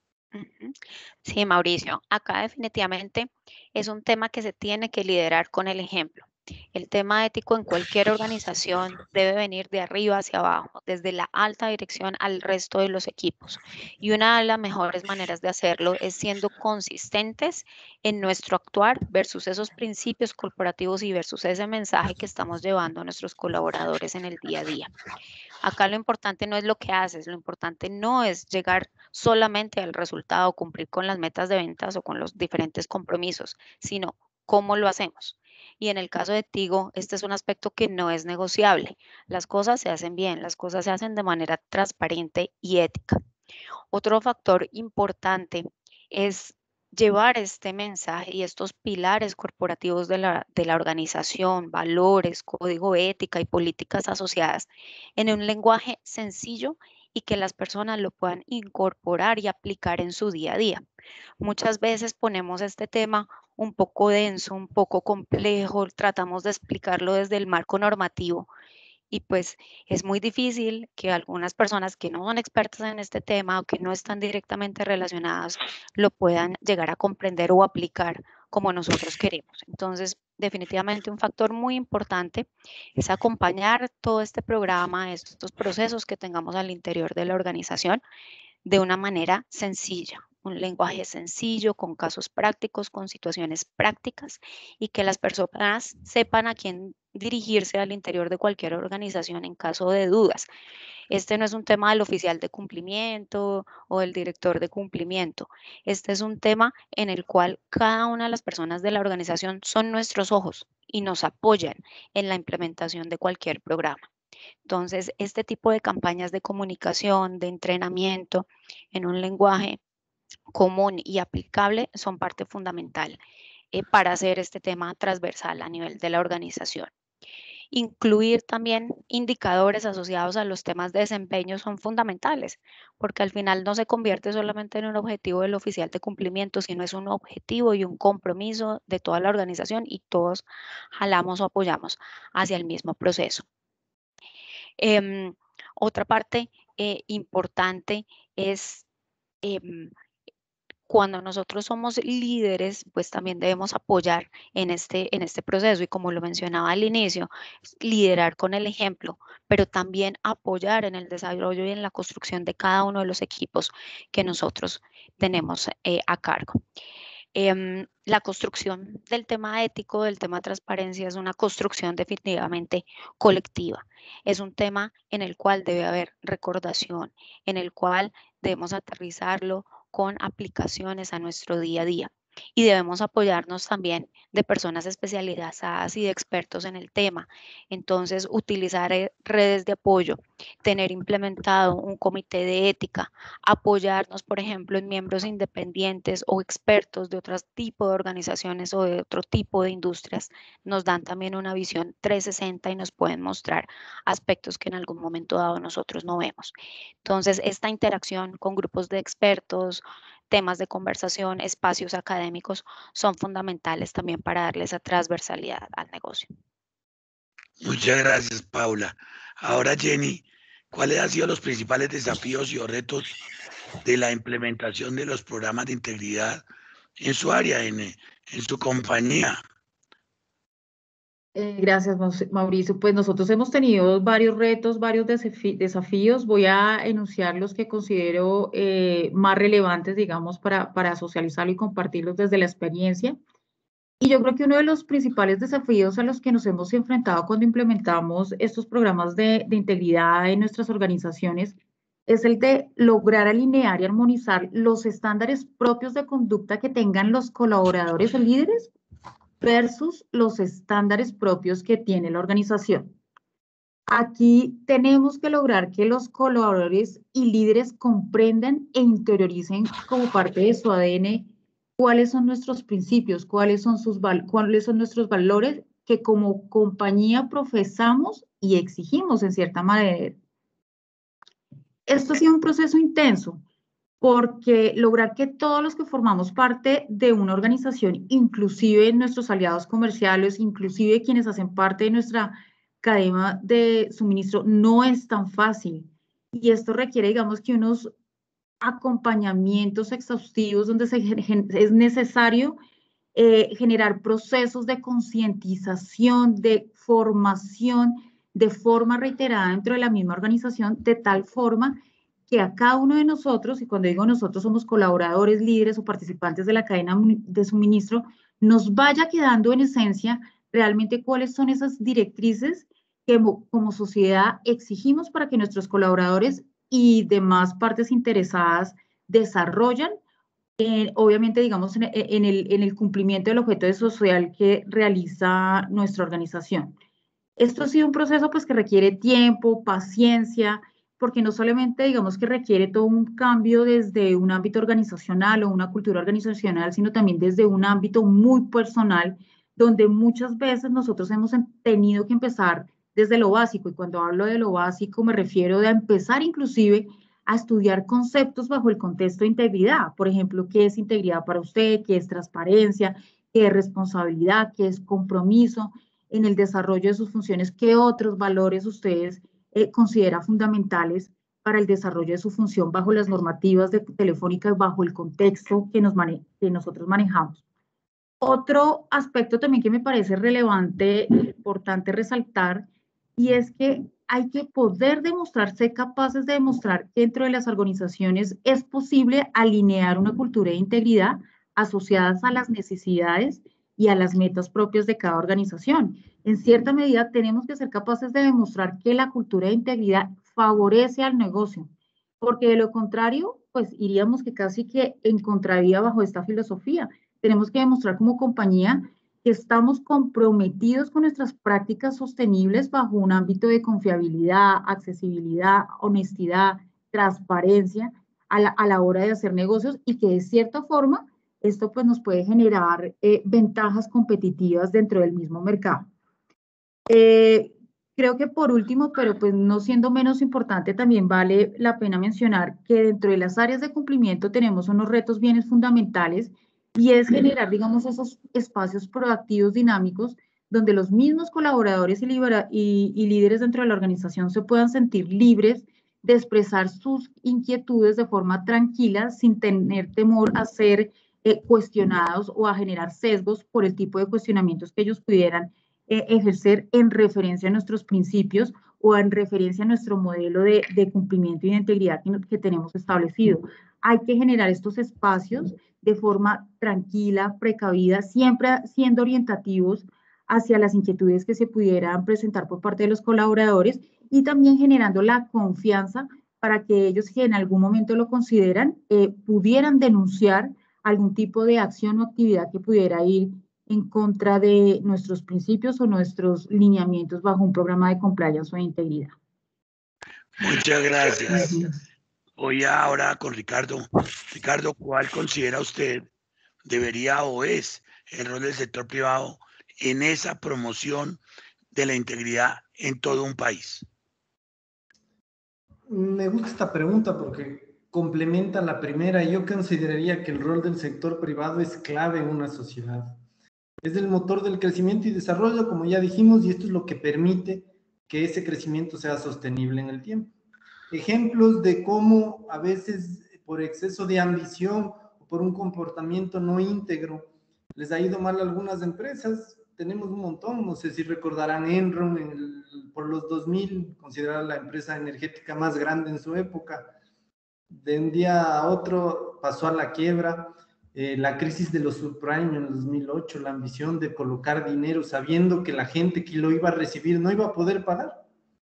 [SPEAKER 5] Sí, Mauricio, acá definitivamente es un tema que se tiene que liderar con el ejemplo. El tema ético en cualquier organización debe venir de arriba hacia abajo, desde la alta dirección al resto de los equipos. Y una de las mejores maneras de hacerlo es siendo consistentes en nuestro actuar versus esos principios corporativos y versus ese mensaje que estamos llevando a nuestros colaboradores en el día a día. Acá lo importante no es lo que haces, lo importante no es llegar solamente al resultado, cumplir con las metas de ventas o con los diferentes compromisos, sino cómo lo hacemos. Y en el caso de Tigo, este es un aspecto que no es negociable. Las cosas se hacen bien, las cosas se hacen de manera transparente y ética. Otro factor importante es llevar este mensaje y estos pilares corporativos de la, de la organización, valores, código ética y políticas asociadas en un lenguaje sencillo y que las personas lo puedan incorporar y aplicar en su día a día. Muchas veces ponemos este tema un poco denso, un poco complejo, tratamos de explicarlo desde el marco normativo y pues es muy difícil que algunas personas que no son expertas en este tema o que no están directamente relacionadas lo puedan llegar a comprender o aplicar como nosotros queremos. Entonces, definitivamente un factor muy importante es acompañar todo este programa, estos procesos que tengamos al interior de la organización de una manera sencilla, un lenguaje sencillo, con casos prácticos, con situaciones prácticas y que las personas sepan a quién dirigirse al interior de cualquier organización en caso de dudas. Este no es un tema del oficial de cumplimiento o del director de cumplimiento. Este es un tema en el cual cada una de las personas de la organización son nuestros ojos y nos apoyan en la implementación de cualquier programa. Entonces, este tipo de campañas de comunicación, de entrenamiento en un lenguaje común y aplicable son parte fundamental eh, para hacer este tema transversal a nivel de la organización. Incluir también indicadores asociados a los temas de desempeño son fundamentales, porque al final no se convierte solamente en un objetivo del oficial de cumplimiento, sino es un objetivo y un compromiso de toda la organización y todos jalamos o apoyamos hacia el mismo proceso. Eh, otra parte eh, importante es eh, cuando nosotros somos líderes, pues también debemos apoyar en este, en este proceso y como lo mencionaba al inicio, liderar con el ejemplo, pero también apoyar en el desarrollo y en la construcción de cada uno de los equipos que nosotros tenemos eh, a cargo. Eh, la construcción del tema ético, del tema de transparencia, es una construcción definitivamente colectiva. Es un tema en el cual debe haber recordación, en el cual debemos aterrizarlo con aplicaciones a nuestro día a día. Y debemos apoyarnos también de personas especializadas y de expertos en el tema. Entonces, utilizar redes de apoyo, tener implementado un comité de ética, apoyarnos, por ejemplo, en miembros independientes o expertos de otro tipo de organizaciones o de otro tipo de industrias, nos dan también una visión trescientos sesenta y nos pueden mostrar aspectos que en algún momento dado nosotros no vemos. Entonces, esta interacción con grupos de expertos, temas de conversación, espacios académicos, son fundamentales también para darle esa transversalidad al negocio.
[SPEAKER 2] Muchas gracias, Paula. Ahora, Jenny, ¿cuáles han sido los principales desafíos y retos de la implementación de los programas de integridad en su área, en, en su compañía?
[SPEAKER 3] Eh, gracias, Mauricio. Pues nosotros hemos tenido varios retos, varios desafíos. Voy a enunciar los que considero eh, más relevantes, digamos, para, para socializarlo y compartirlos desde la experiencia. Y yo creo que uno de los principales desafíos a los que nos hemos enfrentado cuando implementamos estos programas de, de integridad en nuestras organizaciones es el de lograr alinear y armonizar los estándares propios de conducta que tengan los colaboradores o líderes versus los estándares propios que tiene la organización. Aquí tenemos que lograr que los colaboradores y líderes comprendan e interioricen como parte de su A D N cuáles son nuestros principios, cuáles son, sus cuáles son nuestros valores que como compañía profesamos y exigimos en cierta manera. Esto ha sido un proceso intenso, porque lograr que todos los que formamos parte de una organización, inclusive nuestros aliados comerciales, inclusive quienes hacen parte de nuestra cadena de suministro, no es tan fácil. Y esto requiere, digamos, que unos acompañamientos exhaustivos donde se, es necesario eh, generar procesos de concientización, de formación, de forma reiterada dentro de la misma organización, de tal forma que a cada uno de nosotros, y cuando digo nosotros somos colaboradores, líderes o participantes de la cadena de suministro, nos vaya quedando en esencia realmente cuáles son esas directrices que como sociedad exigimos para que nuestros colaboradores y demás partes interesadas desarrollan, eh, obviamente, digamos, en, en, el, en el cumplimiento del objeto social que realiza nuestra organización. Esto ha sido un proceso pues, que requiere tiempo, paciencia, porque no solamente, digamos, que requiere todo un cambio desde un ámbito organizacional o una cultura organizacional, sino también desde un ámbito muy personal, donde muchas veces nosotros hemos tenido que empezar desde lo básico, y cuando hablo de lo básico me refiero a empezar inclusive a estudiar conceptos bajo el contexto de integridad. Por ejemplo, ¿qué es integridad para usted? ¿Qué es transparencia? ¿Qué es responsabilidad? ¿Qué es compromiso en el desarrollo de sus funciones? ¿Qué otros valores ustedes eh, considera fundamentales para el desarrollo de su función bajo las normativas de telefónicas, bajo el contexto que, nos mane que nosotros manejamos? Otro aspecto también que me parece relevante, importante resaltar, y es que hay que poder demostrar, ser capaces de demostrar que dentro de las organizaciones es posible alinear una cultura de integridad asociadas a las necesidades y a las metas propias de cada organización. En cierta medida, tenemos que ser capaces de demostrar que la cultura de integridad favorece al negocio, porque de lo contrario, pues iríamos que casi que en contravía bajo esta filosofía. Tenemos que demostrar como compañía que estamos comprometidos con nuestras prácticas sostenibles bajo un ámbito de confiabilidad, accesibilidad, honestidad, transparencia a la, a la hora de hacer negocios, y que de cierta forma esto pues nos puede generar eh, ventajas competitivas dentro del mismo mercado. Eh, creo que por último, pero pues no siendo menos importante, también vale la pena mencionar que dentro de las áreas de cumplimiento tenemos unos retos bien fundamentales, y es generar, digamos, esos espacios proactivos dinámicos donde los mismos colaboradores y, y, y líderes dentro de la organización se puedan sentir libres de expresar sus inquietudes de forma tranquila, sin tener temor a ser eh, cuestionados o a generar sesgos por el tipo de cuestionamientos que ellos pudieran eh, ejercer en referencia a nuestros principios o en referencia a nuestro modelo de, de cumplimiento y de integridad que, que tenemos establecido. Hay que generar estos espacios de forma tranquila, precavida, siempre siendo orientativos hacia las inquietudes que se pudieran presentar por parte de los colaboradores y también generando la confianza para que ellos, que en algún momento lo consideran, eh, pudieran denunciar algún tipo de acción o actividad que pudiera ir en contra de nuestros principios o nuestros lineamientos bajo un programa de compliance o de integridad.
[SPEAKER 2] Muchas gracias. Voy ahora con Ricardo. Ricardo, ¿cuál considera usted debería o es el rol del sector privado en esa promoción de la integridad en todo un país?
[SPEAKER 6] Me gusta esta pregunta porque complementa la primera. Yo consideraría que el rol del sector privado es clave en una sociedad. Es el motor del crecimiento y desarrollo, como ya dijimos, y esto es lo que permite que ese crecimiento sea sostenible en el tiempo. Ejemplos de cómo a veces por exceso de ambición o por un comportamiento no íntegro les ha ido mal a algunas empresas. Tenemos un montón, no sé si recordarán Enron en el, por los dos mil, considerada la empresa energética más grande en su época. De un día a otro pasó a la quiebra. Eh, la crisis de los subprime en el dos mil ocho, la ambición de colocar dinero sabiendo que la gente que lo iba a recibir no iba a poder pagar.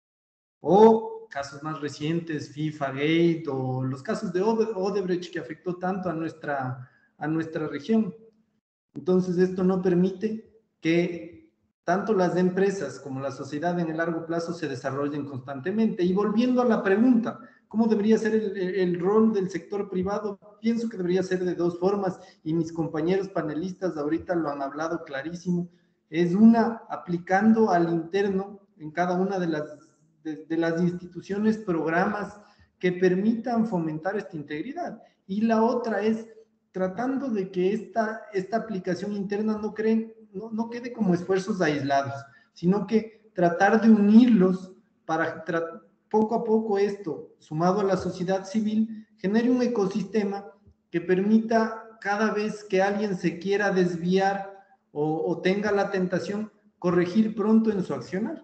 [SPEAKER 6] O casos más recientes, FIFA Gate, o los casos de Odebrecht que afectó tanto a nuestra, a nuestra región. Entonces esto no permite que tanto las empresas como la sociedad en el largo plazo se desarrollen constantemente. Y volviendo a la pregunta, ¿cómo debería ser el, el rol del sector privado? Pienso que debería ser de dos formas, y mis compañeros panelistas ahorita lo han hablado clarísimo. Es una, aplicando al interno en cada una de las, de, de las instituciones programas que permitan fomentar esta integridad. Y la otra es tratando de que esta, esta aplicación interna no, creen, no, no quede como esfuerzos aislados, sino que tratar de unirlos para poco a poco esto, sumado a la sociedad civil, genere un ecosistema que permita cada vez que alguien se quiera desviar o, o tenga la tentación, corregir pronto en su accionar.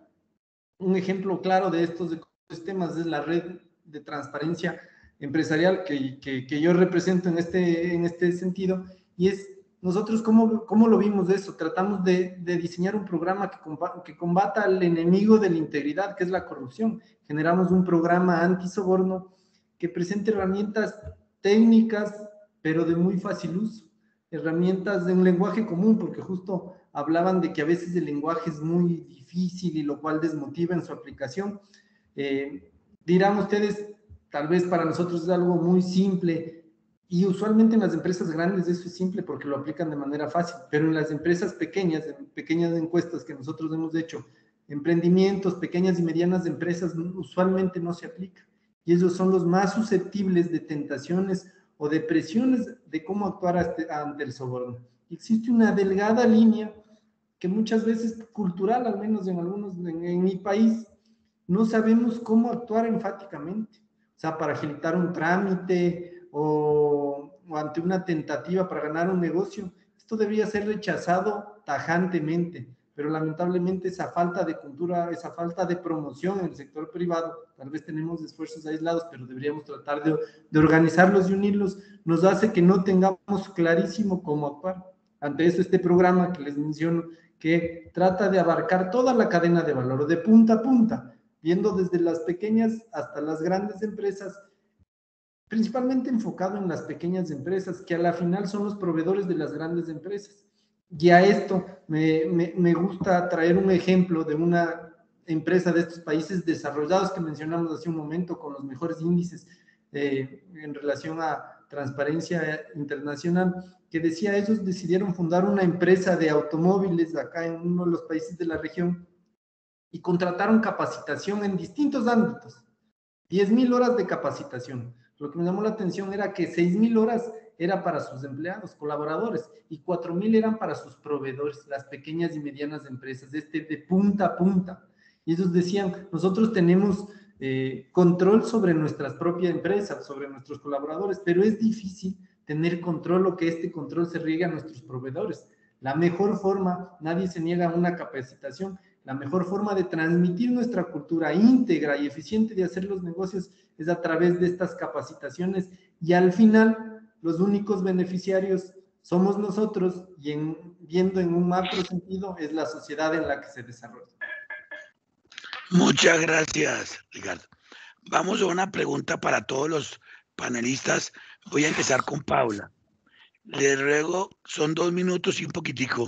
[SPEAKER 6] Un ejemplo claro de estos ecosistemas es la red de transparencia empresarial que, que, que yo represento en este, en este sentido, y es nosotros cómo, cómo lo vimos de eso. Tratamos de, de diseñar un programa que combata, que combata al enemigo de la integridad, que es la corrupción. Generamos un programa antisoborno que presente herramientas técnicas, pero de muy fácil uso, herramientas de un lenguaje común, porque justo hablaban de que a veces el lenguaje es muy difícil y lo cual desmotiva en su aplicación. Eh, dirán ustedes, tal vez para nosotros es algo muy simple, y usualmente en las empresas grandes eso es simple porque lo aplican de manera fácil, pero en las empresas pequeñas, en pequeñas encuestas que nosotros hemos hecho, emprendimientos, pequeñas y medianas empresas, usualmente no se aplica, y esos son los más susceptibles de tentaciones o de presiones de cómo actuar ante el soborno. Existe una delgada línea que muchas veces cultural, al menos en algunos, en, en mi país, no sabemos cómo actuar enfáticamente. O sea, para agilitar un trámite o, o ante una tentativa para ganar un negocio, esto debería ser rechazado tajantemente, pero lamentablemente esa falta de cultura, esa falta de promoción en el sector privado, tal vez tenemos esfuerzos aislados, pero deberíamos tratar de, de organizarlos y unirlos, nos hace que no tengamos clarísimo cómo actuar. Ante eso, este programa que les menciono, que trata de abarcar toda la cadena de valor, de punta a punta, viendo desde las pequeñas hasta las grandes empresas, principalmente enfocado en las pequeñas empresas, que a la final son los proveedores de las grandes empresas. Y a esto me, me, me gusta traer un ejemplo de una empresa de estos países desarrollados que mencionamos hace un momento, con los mejores índices eh, en relación a transparencia internacional, que decía, ellos decidieron fundar una empresa de automóviles acá en uno de los países de la región, y contrataron capacitación en distintos ámbitos, diez mil horas de capacitación. Lo que me llamó la atención era que seis mil horas era para sus empleados, colaboradores, y cuatro mil eran para sus proveedores, las pequeñas y medianas empresas, este de punta a punta. Y ellos decían, nosotros tenemos eh, control sobre nuestras propias empresas, sobre nuestros colaboradores, pero es difícil tener control o que este control se riegue a nuestros proveedores. La mejor forma, nadie se niega a una capacitación, la mejor forma de transmitir nuestra cultura íntegra y eficiente de hacer los negocios es a través de estas capacitaciones, y al final los únicos beneficiarios somos nosotros y en, viendo en un macro sentido es la sociedad en la que se desarrolla.
[SPEAKER 2] Muchas gracias, Ricardo. Vamos a una pregunta para todos los panelistas. Voy a empezar con Paula. Le ruego, son dos minutos y un poquitico.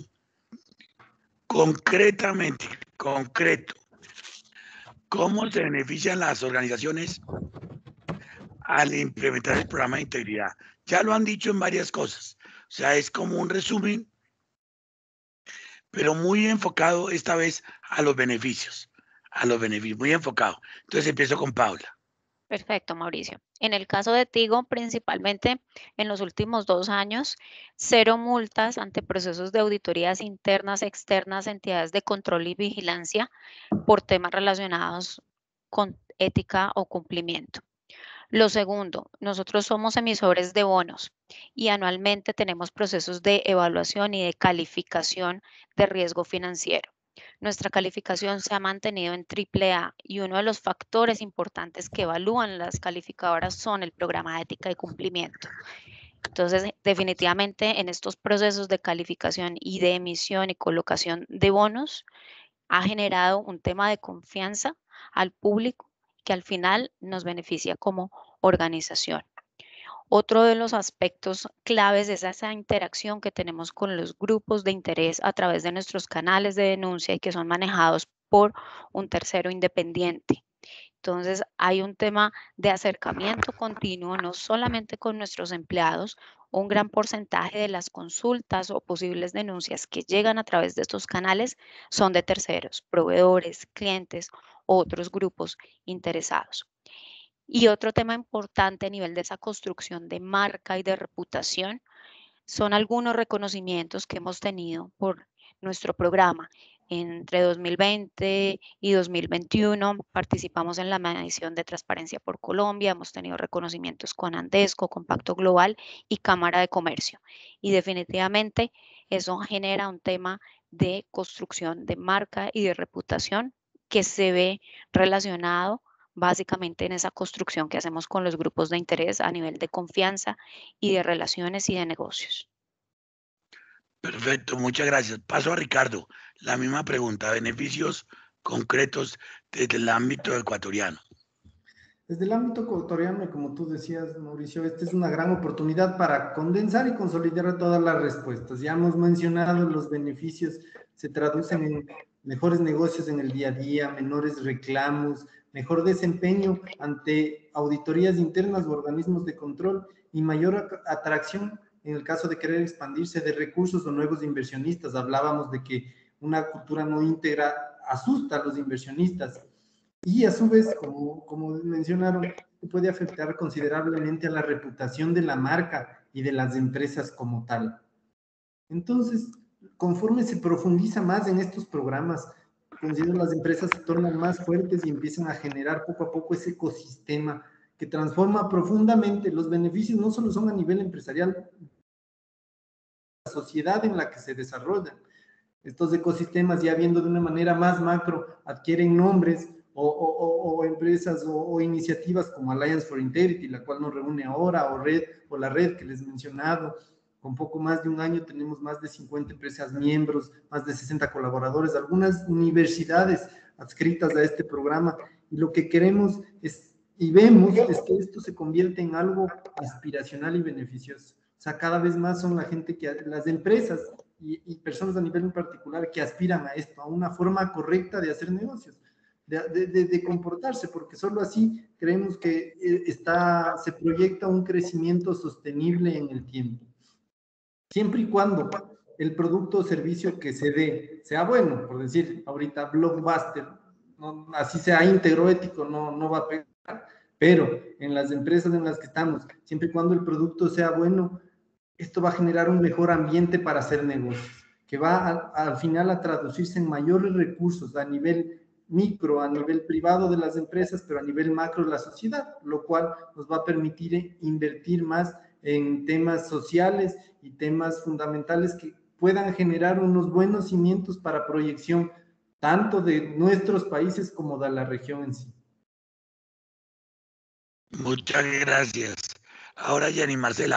[SPEAKER 2] Concretamente, concreto, ¿cómo se benefician las organizaciones al implementar el programa de integridad? Ya lo han dicho en varias cosas. O sea, es como un resumen, pero muy enfocado esta vez a los beneficios. A los beneficios, muy enfocado. Entonces empiezo con Paula.
[SPEAKER 5] Perfecto, Mauricio. En el caso de Tigo, principalmente en los últimos dos años, cero multas ante procesos de auditorías internas, externas, entidades de control y vigilancia por temas relacionados con ética o cumplimiento. Lo segundo, nosotros somos emisores de bonos y anualmente tenemos procesos de evaluación y de calificación de riesgo financiero. Nuestra calificación se ha mantenido en triple A y uno de los factores importantes que evalúan las calificadoras son el programa de ética y cumplimiento. Entonces, definitivamente en estos procesos de calificación y de emisión y colocación de bonos ha generado un tema de confianza al público que al final nos beneficia como organización. Otro de los aspectos claves es esa interacción que tenemos con los grupos de interés a través de nuestros canales de denuncia y que son manejados por un tercero independiente. Entonces, hay un tema de acercamiento continuo, no solamente con nuestros empleados. Un gran porcentaje de las consultas o posibles denuncias que llegan a través de estos canales son de terceros, proveedores, clientes, otros grupos interesados. Y otro tema importante a nivel de esa construcción de marca y de reputación son algunos reconocimientos que hemos tenido por nuestro programa. Entre dos mil veinte y dos mil veintiuno participamos en la medición de transparencia por Colombia, hemos tenido reconocimientos con Andesco, con Pacto Global y Cámara de Comercio. Y definitivamente eso genera un tema de construcción de marca y de reputación que se ve relacionado básicamente en esa construcción que hacemos con los grupos de interés a nivel de confianza y de relaciones y de negocios.
[SPEAKER 2] Perfecto, muchas gracias. Paso a Ricardo. La misma pregunta, beneficios concretos desde el ámbito ecuatoriano.
[SPEAKER 6] Desde el ámbito ecuatoriano, como tú decías, Mauricio, esta es una gran oportunidad para condensar y consolidar todas las respuestas. Ya hemos mencionado los beneficios, se traducen en mejores negocios en el día a día, menores reclamos, mejor desempeño ante auditorías internas u organismos de control y mayor atracción en el caso de querer expandirse de recursos o nuevos inversionistas. Hablábamos de que una cultura no íntegra asusta a los inversionistas. Y a su vez, como, como mencionaron, puede afectar considerablemente a la reputación de la marca y de las empresas como tal. Entonces, conforme se profundiza más en estos programas, considero las empresas se tornan más fuertes y empiezan a generar poco a poco ese ecosistema que transforma profundamente. Los beneficios no solo son a nivel empresarial, la sociedad en la que se desarrollan. Estos ecosistemas, ya viendo de una manera más macro, adquieren nombres o, o, o empresas o, o iniciativas como Alliance for Integrity, la cual nos reúne ahora, o Red, o la red que les he mencionado. Con poco más de un año tenemos más de cincuenta empresas miembros, más de sesenta colaboradores, algunas universidades adscritas a este programa, y lo que queremos es, y vemos, es que esto se convierte en algo aspiracional y beneficioso. O sea, cada vez más son la gente que, las empresas y, y personas a nivel en particular que aspiran a esto, a una forma correcta de hacer negocios, de, de, de comportarse, porque solo así creemos que está, se proyecta un crecimiento sostenible en el tiempo. Siempre y cuando el producto o servicio que se dé sea bueno, por decir, ahorita Blockbuster, no, así sea íntegro, ético, no, no va a pegar, pero en las empresas en las que estamos, siempre y cuando el producto sea bueno, esto va a generar un mejor ambiente para hacer negocios, que va a, al final a traducirse en mayores recursos a nivel micro, a nivel privado de las empresas, pero a nivel macro de la sociedad, lo cual nos va a permitir invertir más en temas sociales y temas fundamentales que puedan generar unos buenos cimientos para proyección tanto de nuestros países como de la región en sí.
[SPEAKER 2] Muchas gracias. Ahora, Jenny Marcela,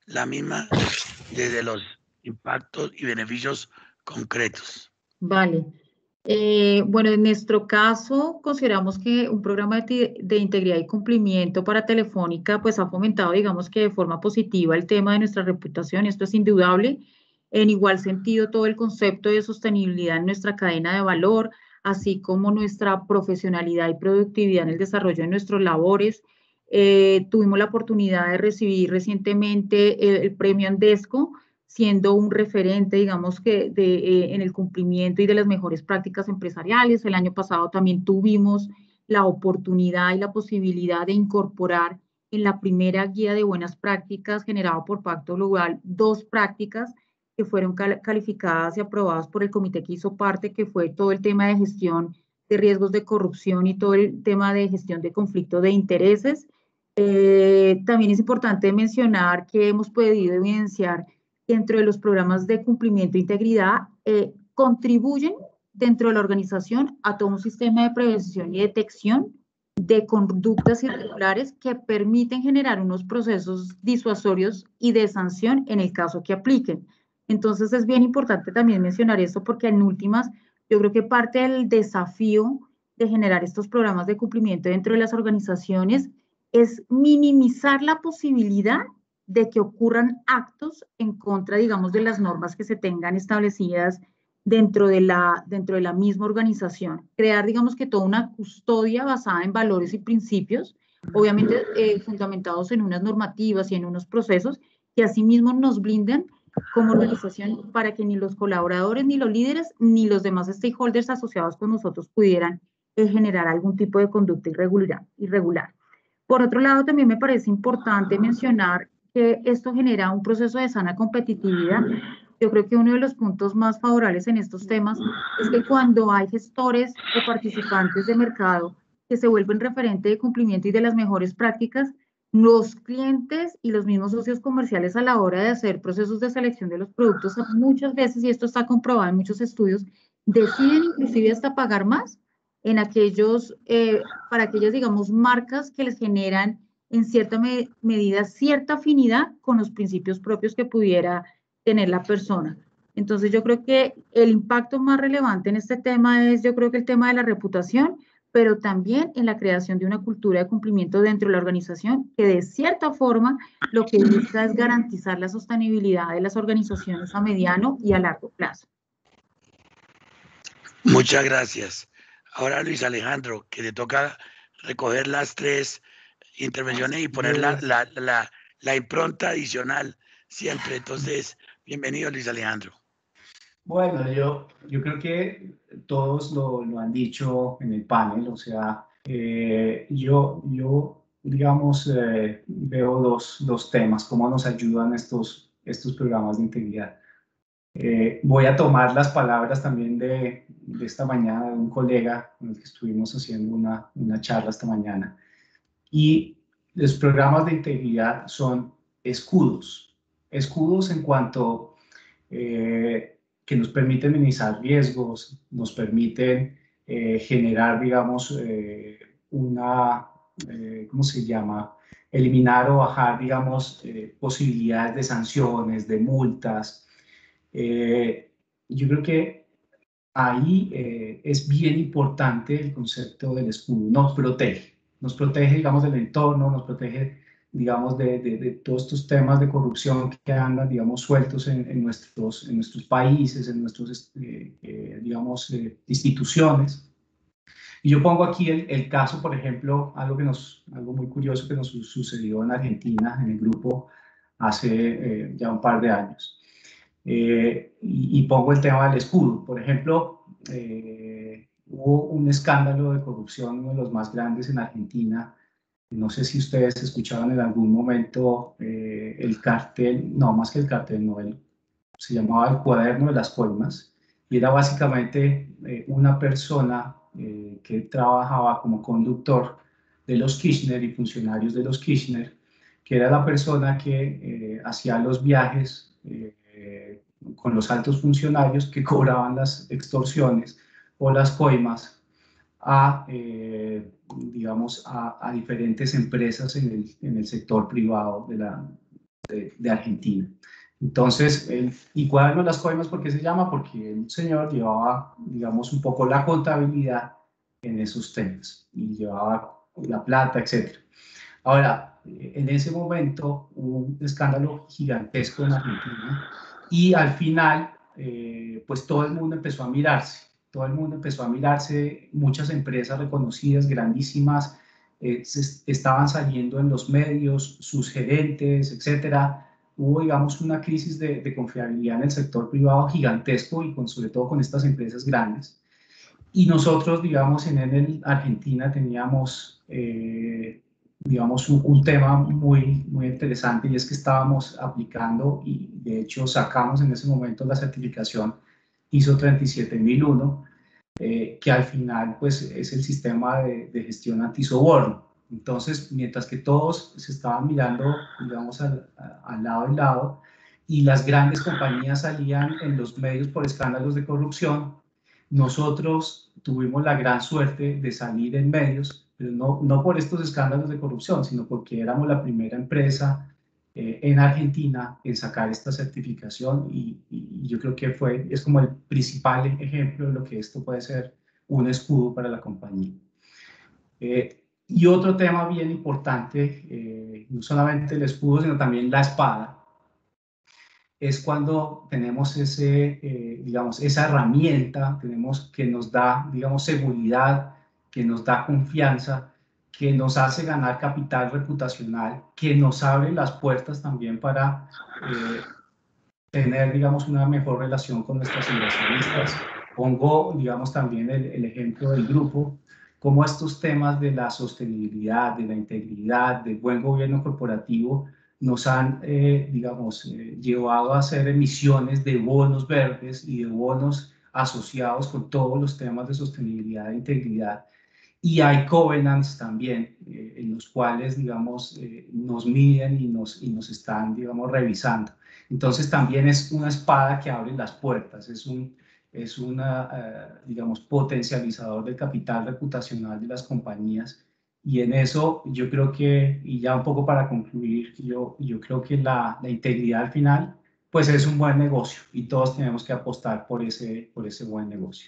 [SPEAKER 2] la misma desde los impactos y beneficios concretos.
[SPEAKER 3] Vale. Eh, bueno, en nuestro caso, consideramos que un programa de, de integridad y cumplimiento para Telefónica, pues ha fomentado, digamos que de forma positiva el tema de nuestra reputación, esto es indudable. En igual sentido, todo el concepto de sostenibilidad en nuestra cadena de valor, así como nuestra profesionalidad y productividad en el desarrollo de nuestras labores. Eh, tuvimos la oportunidad de recibir recientemente el, el premio Andesco, siendo un referente, digamos, que de, eh, en el cumplimiento y de las mejores prácticas empresariales. El año pasado también tuvimos la oportunidad y la posibilidad de incorporar en la primera guía de buenas prácticas generado por Pacto Global dos prácticas que fueron cal calificadas y aprobadas por el comité que hizo parte, que fue todo el tema de gestión de riesgos de corrupción y todo el tema de gestión de conflicto de intereses. Eh, también es importante mencionar que hemos podido evidenciar dentro de los programas de cumplimiento e integridad, eh, contribuyen dentro de la organización a todo un sistema de prevención y detección de conductas irregulares que permiten generar unos procesos disuasorios y de sanción en el caso que apliquen. Entonces es bien importante también mencionar esto porque en últimas yo creo que parte del desafío de generar estos programas de cumplimiento dentro de las organizaciones es minimizar la posibilidad de que ocurran actos en contra, digamos, de las normas que se tengan establecidas dentro de la, dentro de la misma organización. Crear, digamos, que toda una custodia basada en valores y principios, obviamente eh, fundamentados en unas normativas y en unos procesos que asimismo nos blindan como organización para que ni los colaboradores, ni los líderes, ni los demás stakeholders asociados con nosotros pudieran eh, generar algún tipo de conducta irregular, irregular. Por otro lado, también me parece importante mencionar que esto genera un proceso de sana competitividad. Yo creo que uno de los puntos más favorables en estos temas es que cuando hay gestores o participantes de mercado que se vuelven referente de cumplimiento y de las mejores prácticas, los clientes y los mismos socios comerciales a la hora de hacer procesos de selección de los productos, muchas veces, y esto está comprobado en muchos estudios, deciden inclusive hasta pagar más en aquellos, eh, para aquellas, digamos, marcas que les generan en cierta me medida cierta afinidad con los principios propios que pudiera tener la persona. Entonces yo creo que el impacto más relevante en este tema es, yo creo que el tema de la reputación, pero también en la creación de una cultura de cumplimiento dentro de la organización que de cierta forma lo que busca es garantizar la sostenibilidad de las organizaciones a mediano y a largo plazo.
[SPEAKER 2] Muchas gracias. Ahora Luis Alejandro, que le toca recoger las tres intervenciones y poner la, la, la, la impronta adicional siempre. Entonces, bienvenido Luis Alejandro.
[SPEAKER 4] Bueno, yo, yo creo que todos lo, lo han dicho en el panel, o sea, eh, yo, yo, digamos, eh, veo dos, dos temas, cómo nos ayudan estos, estos programas de integridad. Eh, voy a tomar las palabras también de, de esta mañana de un colega con el que estuvimos haciendo una, una charla esta mañana. Y los programas de integridad son escudos, escudos en cuanto eh, que nos permiten minimizar riesgos, nos permiten eh, generar, digamos, eh, una, eh, ¿cómo se llama? Eliminar o bajar, digamos, eh, posibilidades de sanciones, de multas. Eh, yo creo que ahí eh, es bien importante el concepto del escudo, nos protege, nos protege, digamos, del entorno, nos protege, digamos, de, de, de todos estos temas de corrupción que andan, digamos, sueltos en, en, nuestros, en nuestros países, en nuestras, eh, eh, digamos, eh, instituciones. Y yo pongo aquí el, el caso, por ejemplo, algo, que nos, algo muy curioso que nos sucedió en Argentina, en el grupo, hace eh, ya un par de años. Eh, y, y pongo el tema del escudo. Por ejemplo, eh, hubo un escándalo de corrupción, uno de los más grandes en Argentina. No sé si ustedes escucharon en algún momento eh, el cartel, no, más que el cartel, no, el, se llamaba el cuaderno de las coimas, y era básicamente eh, una persona eh, que trabajaba como conductor de los Kirchner y funcionarios de los Kirchner, que era la persona que eh, hacía los viajes eh, eh, con los altos funcionarios que cobraban las extorsiones o las coimas a, eh, digamos, a, a diferentes empresas en el, en el sector privado de la, de, de Argentina. Entonces, el, y Cuadernos Las Coimas, ¿por qué se llama? Porque el señor llevaba, digamos, un poco la contabilidad en esos temas y llevaba la plata, etcétera. Ahora, en ese momento hubo un escándalo gigantesco en Argentina y al final, eh, pues todo el mundo empezó a mirarse, todo el mundo empezó a mirarse, muchas empresas reconocidas, grandísimas, eh, se, estaban saliendo en los medios, sus gerentes, etcétera. Hubo, digamos, una crisis de, de confiabilidad en el sector privado gigantesco y con, sobre todo con estas empresas grandes. Y nosotros, digamos, en Enel Argentina teníamos, eh, digamos, un, un tema muy, muy interesante y es que estábamos aplicando y de hecho sacamos en ese momento la certificación I S O treinta y siete mil uno, eh, que al final pues es el sistema de, de gestión antisoborno. Entonces, mientras que todos se estaban mirando, digamos, al, al lado y lado, y las grandes compañías salían en los medios por escándalos de corrupción, nosotros tuvimos la gran suerte de salir en medios, pero no, no por estos escándalos de corrupción, sino porque éramos la primera empresa eh, en Argentina en sacar esta certificación y, y yo creo que fue, es como el principal ejemplo de lo que esto puede ser un escudo para la compañía. Eh, y otro tema bien importante, eh, no solamente el escudo, sino también la espada, es cuando tenemos ese, eh, digamos, esa herramienta, tenemos que nos da, digamos, seguridad, que nos da confianza, que nos hace ganar capital reputacional, que nos abre las puertas también para eh, tener, digamos, una mejor relación con nuestros inversionistas. Pongo, digamos, también el, el ejemplo del grupo, como estos temas de la sostenibilidad, de la integridad, del buen gobierno corporativo, nos han, eh, digamos, eh, llevado a hacer emisiones de bonos verdes y de bonos asociados con todos los temas de sostenibilidad e integridad. Y hay covenants también, eh, en los cuales, digamos, eh, nos miden y nos, y nos están, digamos, revisando. Entonces también es una espada que abre las puertas, es un, es una, uh, digamos, potencializador del capital reputacional de las compañías. Y en eso yo creo que, y ya un poco para concluir, yo, yo creo que la, la integridad al final, pues es un buen negocio y todos tenemos que apostar por ese, por ese buen negocio.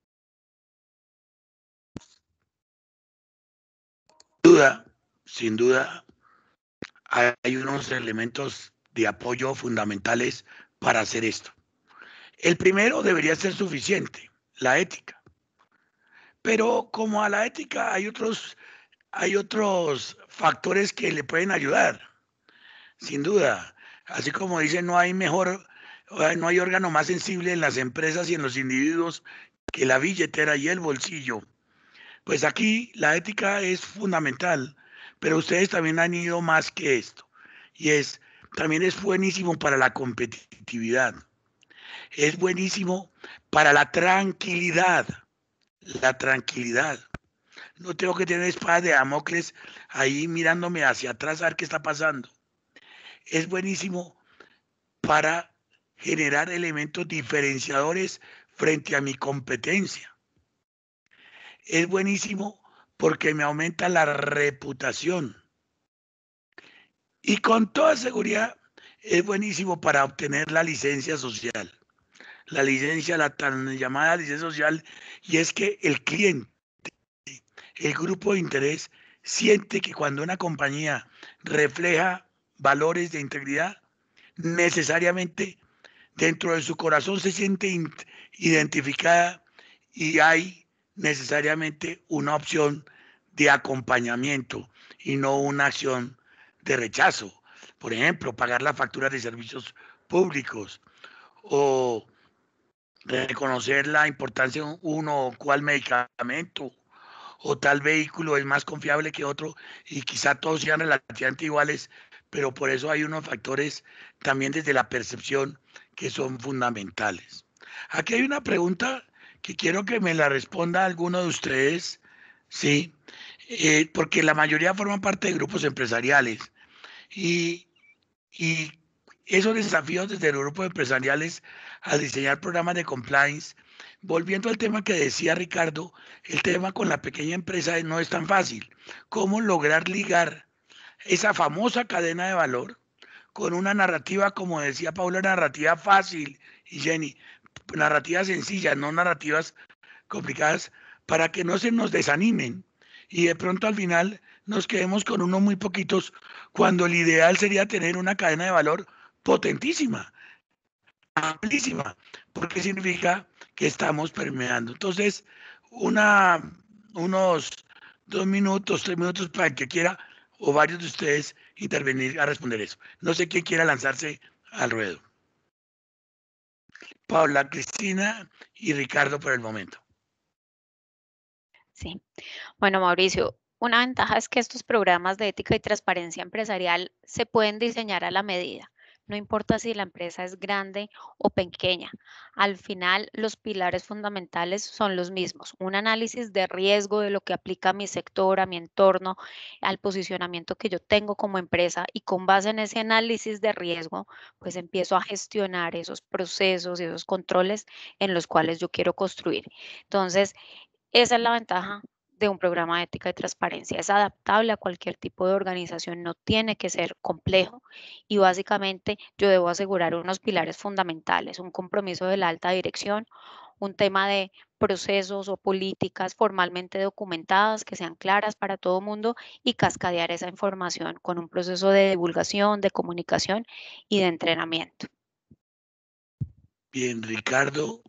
[SPEAKER 2] Sin duda, sin duda, hay unos elementos de apoyo fundamentales para hacer esto. El primero debería ser suficiente, la ética. Pero como a la ética hay otros, hay otros factores que le pueden ayudar, sin duda. Así como dicen, no hay mejor, no hay órgano más sensible en las empresas y en los individuos que la billetera y el bolsillo. Pues aquí la ética es fundamental, pero ustedes también han ido más que esto. Y es, también es buenísimo para la competitividad. Es buenísimo para la tranquilidad. La tranquilidad. No tengo que tener espada de Damocles ahí mirándome hacia atrás a ver qué está pasando. Es buenísimo para generar elementos diferenciadores frente a mi competencia. Es buenísimo porque me aumenta la reputación. Y con toda seguridad es buenísimo para obtener la licencia social. La licencia, la tan llamada licencia social, y es que el cliente, el grupo de interés, siente que cuando una compañía refleja valores de integridad, necesariamente dentro de su corazón se siente identificada y hay necesariamente una opción de acompañamiento y no una acción de rechazo. Por ejemplo, pagar las facturas de servicios públicos o reconocer la importancia de uno o cual medicamento o tal vehículo es más confiable que otro y quizá todos sean relativamente iguales, pero por eso hay unos factores también desde la percepción que son fundamentales. Aquí hay una pregunta que quiero que me la responda alguno de ustedes, ¿sí? Eh, porque la mayoría forman parte de grupos empresariales y, y esos desafíos desde los grupos empresariales a diseñar programas de compliance. Volviendo al tema que decía Ricardo, el tema con la pequeña empresa no es tan fácil. ¿Cómo lograr ligar esa famosa cadena de valor con una narrativa, como decía Paula, narrativa fácil, y Jenny, narrativas sencillas, no narrativas complicadas, para que no se nos desanimen y de pronto al final nos quedemos con unos muy poquitos, cuando el ideal sería tener una cadena de valor potentísima, amplísima, porque significa que estamos permeando. Entonces, una, unos dos minutos, tres minutos para el que quiera, o varios de ustedes, intervenir a responder eso. No sé quién quiera lanzarse al ruedo. Paula, Cristina y Ricardo por el momento.
[SPEAKER 5] Sí. Bueno, Mauricio, una ventaja es que estos programas de ética y transparencia empresarial se pueden diseñar a la medida. No importa si la empresa es grande o pequeña. Al final, los pilares fundamentales son los mismos. Un análisis de riesgo de lo que aplica a mi sector, a mi entorno, al posicionamiento que yo tengo como empresa, y con base en ese análisis de riesgo, pues empiezo a gestionar esos procesos y esos controles en los cuales yo quiero construir. Entonces, esa es la ventaja de un programa de ética y transparencia. Es adaptable a cualquier tipo de organización, no tiene que ser complejo, y básicamente yo debo asegurar unos pilares fundamentales: un compromiso de la alta dirección, un tema de procesos o políticas formalmente documentadas que sean claras para todo mundo, y cascadear esa información con un proceso de divulgación, de comunicación y de entrenamiento.
[SPEAKER 2] Bien, Ricardo.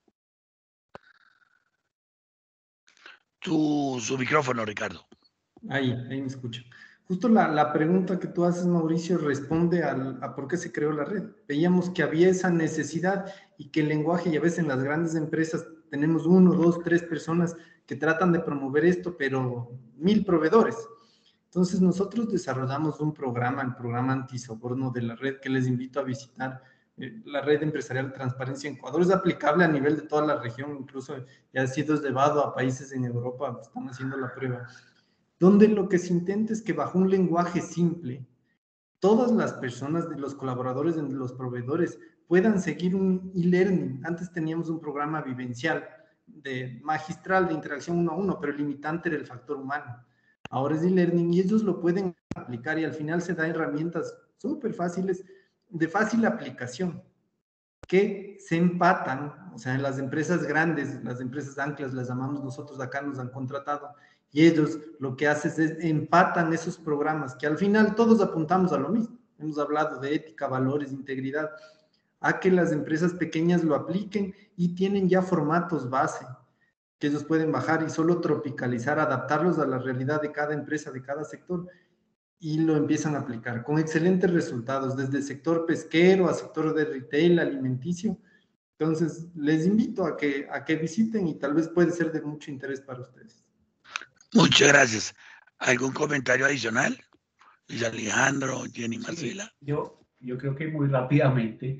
[SPEAKER 2] Tu, su micrófono, Ricardo.
[SPEAKER 6] Ahí, ahí me escucho. Justo la, la pregunta que tú haces, Mauricio, responde al, a por qué se creó la red. Veíamos que había esa necesidad y que el lenguaje, y a veces en las grandes empresas tenemos uno, dos, tres personas que tratan de promover esto, pero mil proveedores. Entonces nosotros desarrollamos un programa, el programa antisoborno de la red, que les invito a visitar. La Red Empresarial de Transparencia en Ecuador es aplicable a nivel de toda la región, incluso ya ha sido llevado a países en Europa, están haciendo la prueba, donde lo que se intenta es que bajo un lenguaje simple, todas las personas, de los colaboradores, de los proveedores, puedan seguir un e-learning. Antes teníamos un programa vivencial, de magistral, de interacción uno a uno, pero el limitante era el factor humano. Ahora es e-learning y ellos lo pueden aplicar, y al final se da herramientas súper fáciles, de fácil aplicación, que se empatan. O sea, en las empresas grandes, las empresas anclas, las llamamos nosotros acá, nos han contratado, y ellos lo que hacen es empatan esos programas, que al final todos apuntamos a lo mismo. Hemos hablado de ética, valores, integridad, a que las empresas pequeñas lo apliquen y tienen ya formatos base que ellos pueden bajar y solo tropicalizar, adaptarlos a la realidad de cada empresa, de cada sector, y lo empiezan a aplicar con excelentes resultados, desde el sector pesquero a sector de retail, alimenticio. Entonces, les invito a que, a que visiten, y tal vez puede ser de mucho interés para ustedes.
[SPEAKER 2] Muchas gracias. ¿Algún comentario adicional? Luis Alejandro, Jenny, Marcela.
[SPEAKER 4] Sí, yo, yo creo que muy rápidamente,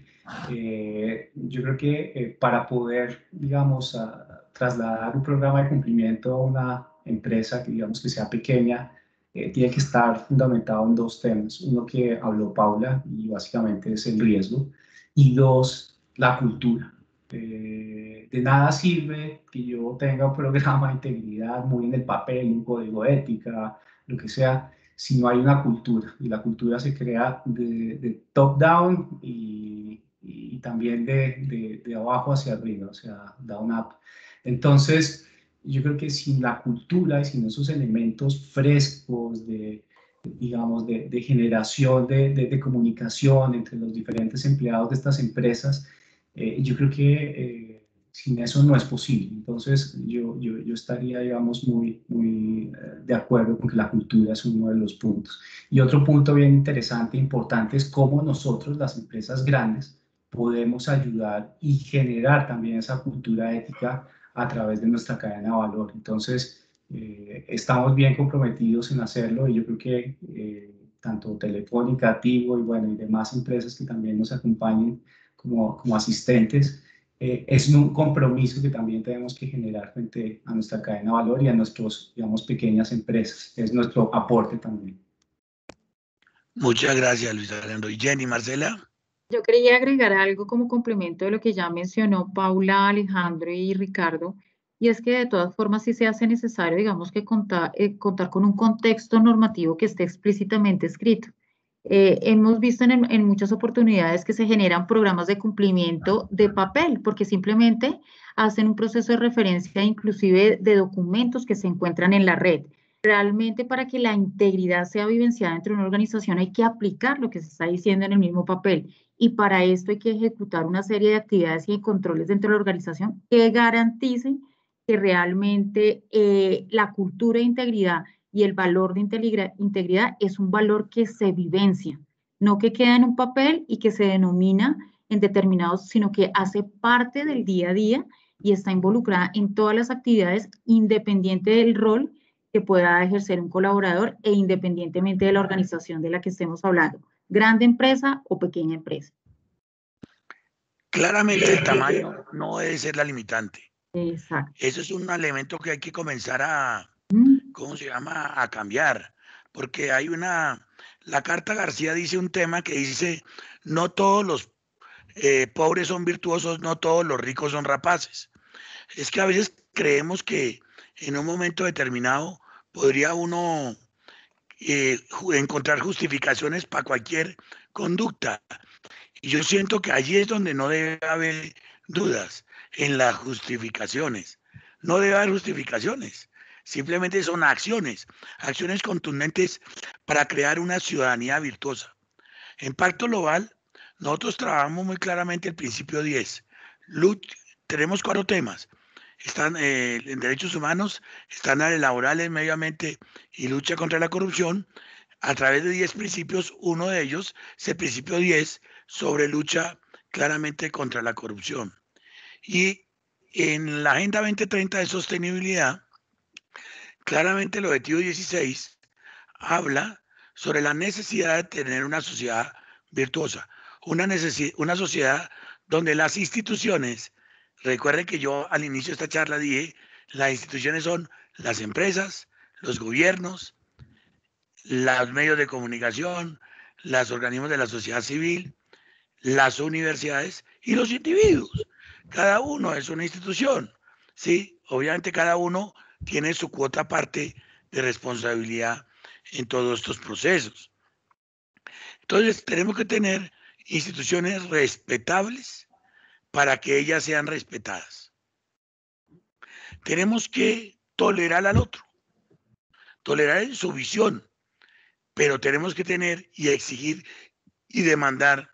[SPEAKER 4] eh, yo creo que eh, para poder, digamos, a, trasladar un programa de cumplimiento a una empresa que, digamos, que sea pequeña, eh, tiene que estar fundamentado en dos temas. Uno que habló Paula, y básicamente es el riesgo, y dos, la cultura. Eh, de nada sirve que yo tenga un programa de integridad muy en el papel, un código de ética, lo que sea, si no hay una cultura. Y la cultura se crea de, de top down y, y también de, de, de abajo hacia arriba, o sea, down up. Entonces, yo creo que sin la cultura y sin esos elementos frescos de, digamos, de, de generación de, de, de comunicación entre los diferentes empleados de estas empresas, eh, yo creo que eh, sin eso no es posible. Entonces, yo, yo, yo estaría, digamos, muy, muy eh, de acuerdo con que la cultura es uno de los puntos. Y otro punto bien interesante e importante es cómo nosotros, las empresas grandes, podemos ayudar y generar también esa cultura ética a través de nuestra cadena de valor. Entonces, eh, estamos bien comprometidos en hacerlo, y yo creo que eh, tanto Telefónica, Tigo y, bueno, y demás empresas que también nos acompañen como, como asistentes, eh, es un compromiso que también tenemos que generar frente a nuestra cadena de valor y a nuestras, digamos, pequeñas empresas. Es nuestro aporte también.
[SPEAKER 2] Muchas gracias, Luis Alejandro. ¿Y Jenny, Marcela?
[SPEAKER 3] Yo quería agregar algo como complemento de lo que ya mencionó Paula, Alejandro y Ricardo, y es que de todas formas sí se hace necesario, digamos, que contar, eh, contar con un contexto normativo que esté explícitamente escrito. Eh, hemos visto en, en muchas oportunidades que se generan programas de cumplimiento de papel, porque simplemente hacen un proceso de referencia inclusive de documentos que se encuentran en la red. Realmente para que la integridad sea vivenciada dentro de una organización hay que aplicar lo que se está diciendo en el mismo papel. Y para esto hay que ejecutar una serie de actividades y de controles dentro de la organización que garanticen que realmente eh, la cultura de integridad y el valor de integridad es un valor que se vivencia, no que queda en un papel y que se denomina en determinados, sino que hace parte del día a día y está involucrada en todas las actividades independiente del rol que pueda ejercer un colaborador e independientemente de la organización de la que estemos hablando, grande empresa o pequeña empresa.
[SPEAKER 2] Claramente el tamaño no debe ser la limitante.
[SPEAKER 3] Exacto.
[SPEAKER 2] Eso es un elemento que hay que comenzar a, ¿cómo se llama?, a cambiar, porque hay una, la Carta García dice un tema que dice, no todos los eh, pobres son virtuosos, no todos los ricos son rapaces. Es que a veces creemos que en un momento determinado podría uno eh, encontrar justificaciones para cualquier conducta. Y yo siento que allí es donde no debe haber dudas, en las justificaciones. No debe haber justificaciones. Simplemente son acciones, acciones contundentes para crear una ciudadanía virtuosa. En Pacto Global, nosotros trabajamos muy claramente el principio diez. Luch, tenemos cuatro temas. Están eh, en derechos humanos, están en laborales, medio ambiente y lucha contra la corrupción. A través de diez principios, uno de ellos es el principio diez sobre lucha claramente contra la corrupción. Y en la Agenda veinte treinta de sostenibilidad, claramente el objetivo dieciséis habla sobre la necesidad de tener una sociedad virtuosa, una, una sociedad donde las instituciones, recuerden que yo al inicio de esta charla dije, las instituciones son las empresas, los gobiernos, los medios de comunicación, los organismos de la sociedad civil, las universidades y los individuos. Cada uno es una institución, ¿sí? Obviamente cada uno tiene su cuota parte de responsabilidad en todos estos procesos. Entonces tenemos que tener instituciones respetables para que ellas sean respetadas. Tenemos que tolerar al otro, tolerar en su visión, pero tenemos que tener y exigir y demandar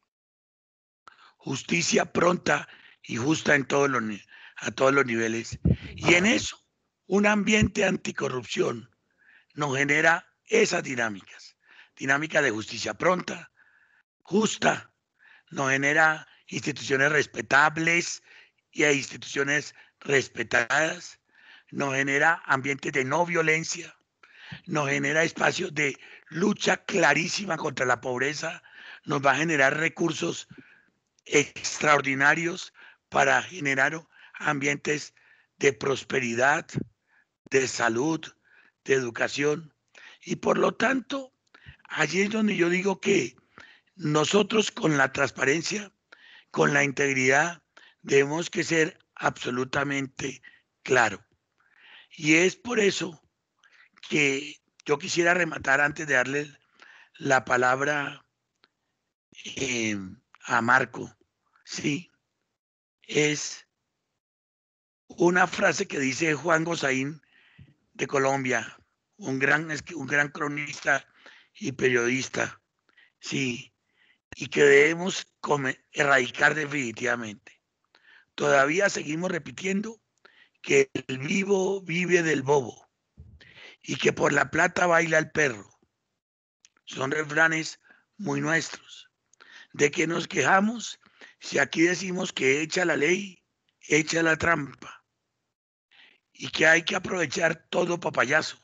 [SPEAKER 2] justicia pronta y justa en todos los, a todos los niveles. Y en eso, un ambiente anticorrupción nos genera esas dinámicas. Dinámica de justicia pronta, justa, nos genera instituciones respetables y a instituciones respetadas, nos genera ambientes de no violencia, nos genera espacios de lucha clarísima contra la pobreza, nos va a generar recursos extraordinarios para generar ambientes de prosperidad, de salud, de educación. Y por lo tanto, allí es donde yo digo que nosotros con la transparencia, con la integridad, debemos que ser absolutamente claro. Y es por eso que yo quisiera rematar antes de darle la palabra eh, a Marco. Sí, es una frase que dice Juan Gozaín de Colombia, un gran, un gran cronista y periodista, sí, y que debemos erradicar definitivamente. Todavía seguimos repitiendo que el vivo vive del bobo y que por la plata baila el perro. Son refranes muy nuestros. ¿De qué nos quejamos si aquí decimos que echa la ley, echa la trampa y que hay que aprovechar todo papayazo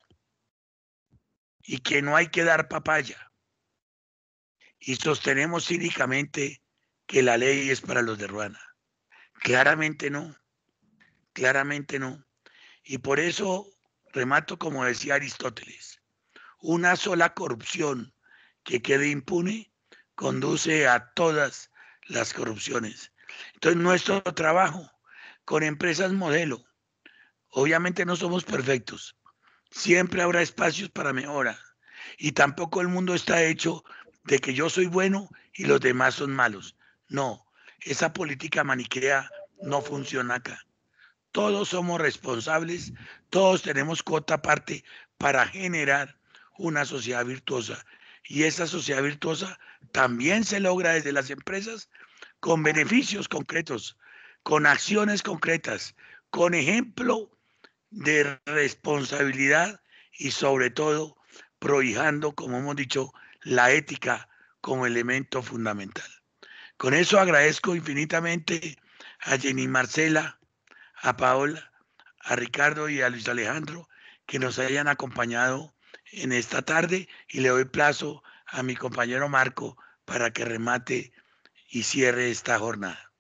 [SPEAKER 2] y que no hay que dar papaya? Y sostenemos cínicamente que la ley es para los de Ruana. Claramente no, claramente no. Y por eso remato como decía Aristóteles, una sola corrupción que quede impune conduce a todas las corrupciones. Entonces nuestro trabajo con empresas modelo, obviamente no somos perfectos, siempre habrá espacios para mejora y tampoco el mundo está hecho de que yo soy bueno y los demás son malos. No, esa política maniquea no funciona acá. Todos somos responsables, todos tenemos cuota parte para generar una sociedad virtuosa. Y esa sociedad virtuosa también se logra desde las empresas con beneficios concretos, con acciones concretas, con ejemplo de responsabilidad y sobre todo prohijando, como hemos dicho, la ética como elemento fundamental. Con eso agradezco infinitamente a Jenny Marcela, a Paola, a Ricardo y a Luis Alejandro que nos hayan acompañado en esta tarde y le doy plazo a mi compañero Marco para que remate y cierre esta jornada.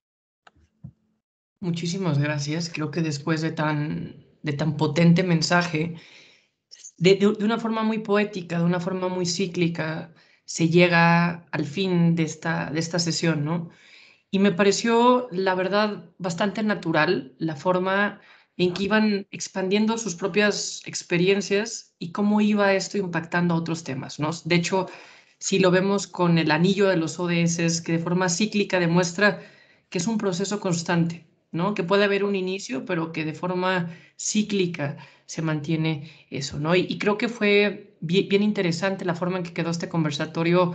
[SPEAKER 1] Muchísimas gracias. Creo que después de tan, de tan potente mensaje, de, de, de una forma muy poética, de una forma muy cíclica, se llega al fin de esta, de esta sesión, ¿no? Y me pareció, la verdad, bastante natural la forma en que iban expandiendo sus propias experiencias y cómo iba esto impactando a otros temas, ¿no? De hecho, si lo vemos con el anillo de los O D S, que de forma cíclica demuestra que es un proceso constante, ¿no? Que puede haber un inicio, pero que de forma cíclica se mantiene eso, ¿no? Y, y creo que fue bien, bien interesante la forma en que quedó este conversatorio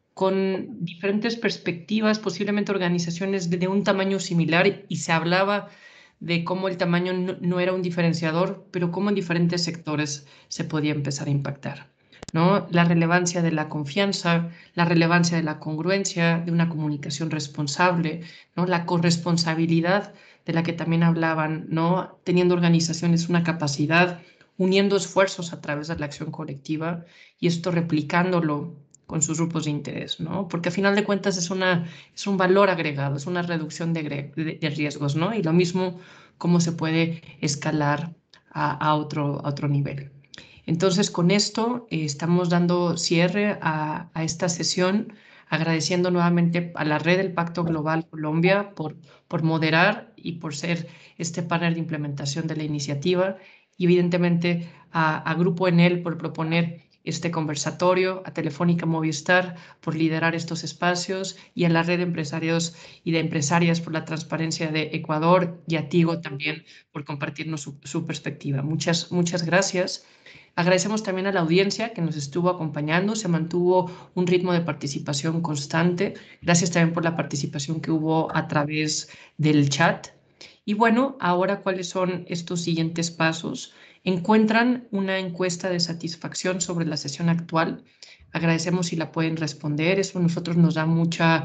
[SPEAKER 1] con diferentes perspectivas, posiblemente organizaciones de, de un tamaño similar, y se hablaba de cómo el tamaño no, no era un diferenciador, pero cómo en diferentes sectores se podía empezar a impactar, ¿no? La relevancia de la confianza, la relevancia de la congruencia, de una comunicación responsable, ¿no? La corresponsabilidad de la que también hablaban, ¿no? Teniendo organizaciones una capacidad, uniendo esfuerzos a través de la acción colectiva y esto replicándolo con sus grupos de interés, ¿no? Porque a final de cuentas es, una, es un valor agregado, es una reducción de, de, de riesgos, ¿no? Y lo mismo cómo se puede escalar a, a, otro, a otro nivel. Entonces, con esto eh, estamos dando cierre a, a esta sesión, agradeciendo nuevamente a la red del Pacto Global Colombia por, por moderar y por ser este panel de implementación de la iniciativa, y evidentemente a, a Grupo Enel por proponer este conversatorio, a Telefónica Movistar por liderar estos espacios y a la red de empresarios y de empresarias por la transparencia de Ecuador, y a Tigo también por compartirnos su, su perspectiva. Muchas, muchas gracias. Agradecemos también a la audiencia que nos estuvo acompañando, se mantuvo un ritmo de participación constante. Gracias también por la participación que hubo a través del chat. Y bueno, ahora, ¿cuáles son estos siguientes pasos? Encuentran una encuesta de satisfacción sobre la sesión actual. Agradecemos si la pueden responder. Eso a nosotros nos da mucha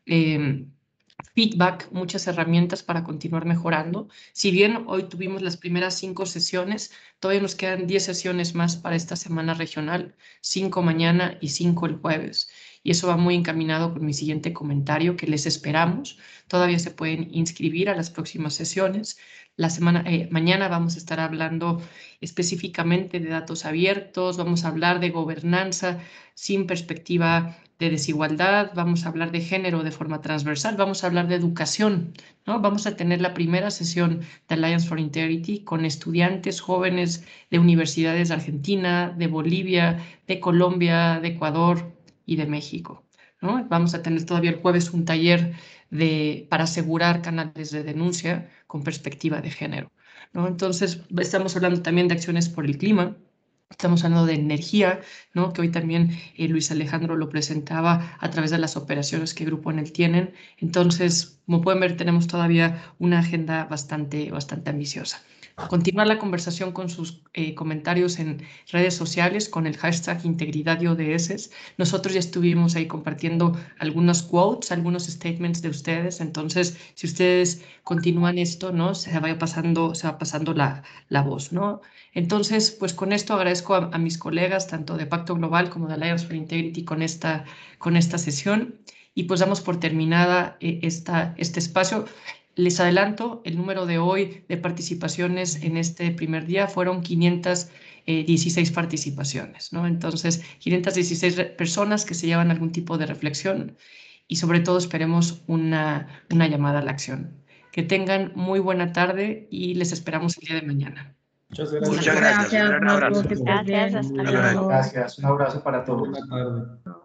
[SPEAKER 1] eh, feedback, muchas herramientas para continuar mejorando. Si bien hoy tuvimos las primeras cinco sesiones, todavía nos quedan diez sesiones más para esta semana regional, cinco mañana y cinco el jueves. Y eso va muy encaminado con mi siguiente comentario, que les esperamos. Todavía se pueden inscribir a las próximas sesiones. La semana, eh, mañana vamos a estar hablando específicamente de datos abiertos, vamos a hablar de gobernanza sin perspectiva de desigualdad, vamos a hablar de género de forma transversal, vamos a hablar de educación, ¿no? Vamos a tener la primera sesión de Alliance for Integrity con estudiantes jóvenes de universidades de Argentina, de Bolivia, de Colombia, de Ecuador y de México, ¿no? Vamos a tener todavía el jueves un taller de, para asegurar canales de denuncia con perspectiva de género, ¿no? Entonces, estamos hablando también de acciones por el clima. Estamos hablando de energía, ¿no? Que hoy también eh, Luis Alejandro lo presentaba a través de las operaciones que Grupo Enel tienen. Entonces, como pueden ver, tenemos todavía una agenda bastante, bastante ambiciosa. Continuar la conversación con sus eh, comentarios en redes sociales con el hashtag Integridad y O D S. Nosotros ya estuvimos ahí compartiendo algunos quotes, algunos statements de ustedes. Entonces, si ustedes continúan esto, ¿no? Se va pasando, se va pasando la, la voz, ¿no? Entonces, pues con esto agradezco a, a mis colegas, tanto de Pacto Global como de Alliance for Integrity, con esta, con esta sesión. Y pues damos por terminada eh, esta, este espacio. Les adelanto, el número de hoy de participaciones en este primer día fueron quinientas dieciséis participaciones, ¿no? Entonces, quinientas dieciséis personas que se llevan algún tipo de reflexión y sobre todo esperemos una, una llamada a la acción. Que tengan muy buena tarde y les esperamos el día de mañana.
[SPEAKER 6] Muchas gracias.
[SPEAKER 2] Muchas gracias. Un gran abrazo.
[SPEAKER 3] Que estés bien.
[SPEAKER 5] Gracias, hasta luego.
[SPEAKER 4] Gracias, un abrazo para todos.
[SPEAKER 6] Buenas tardes.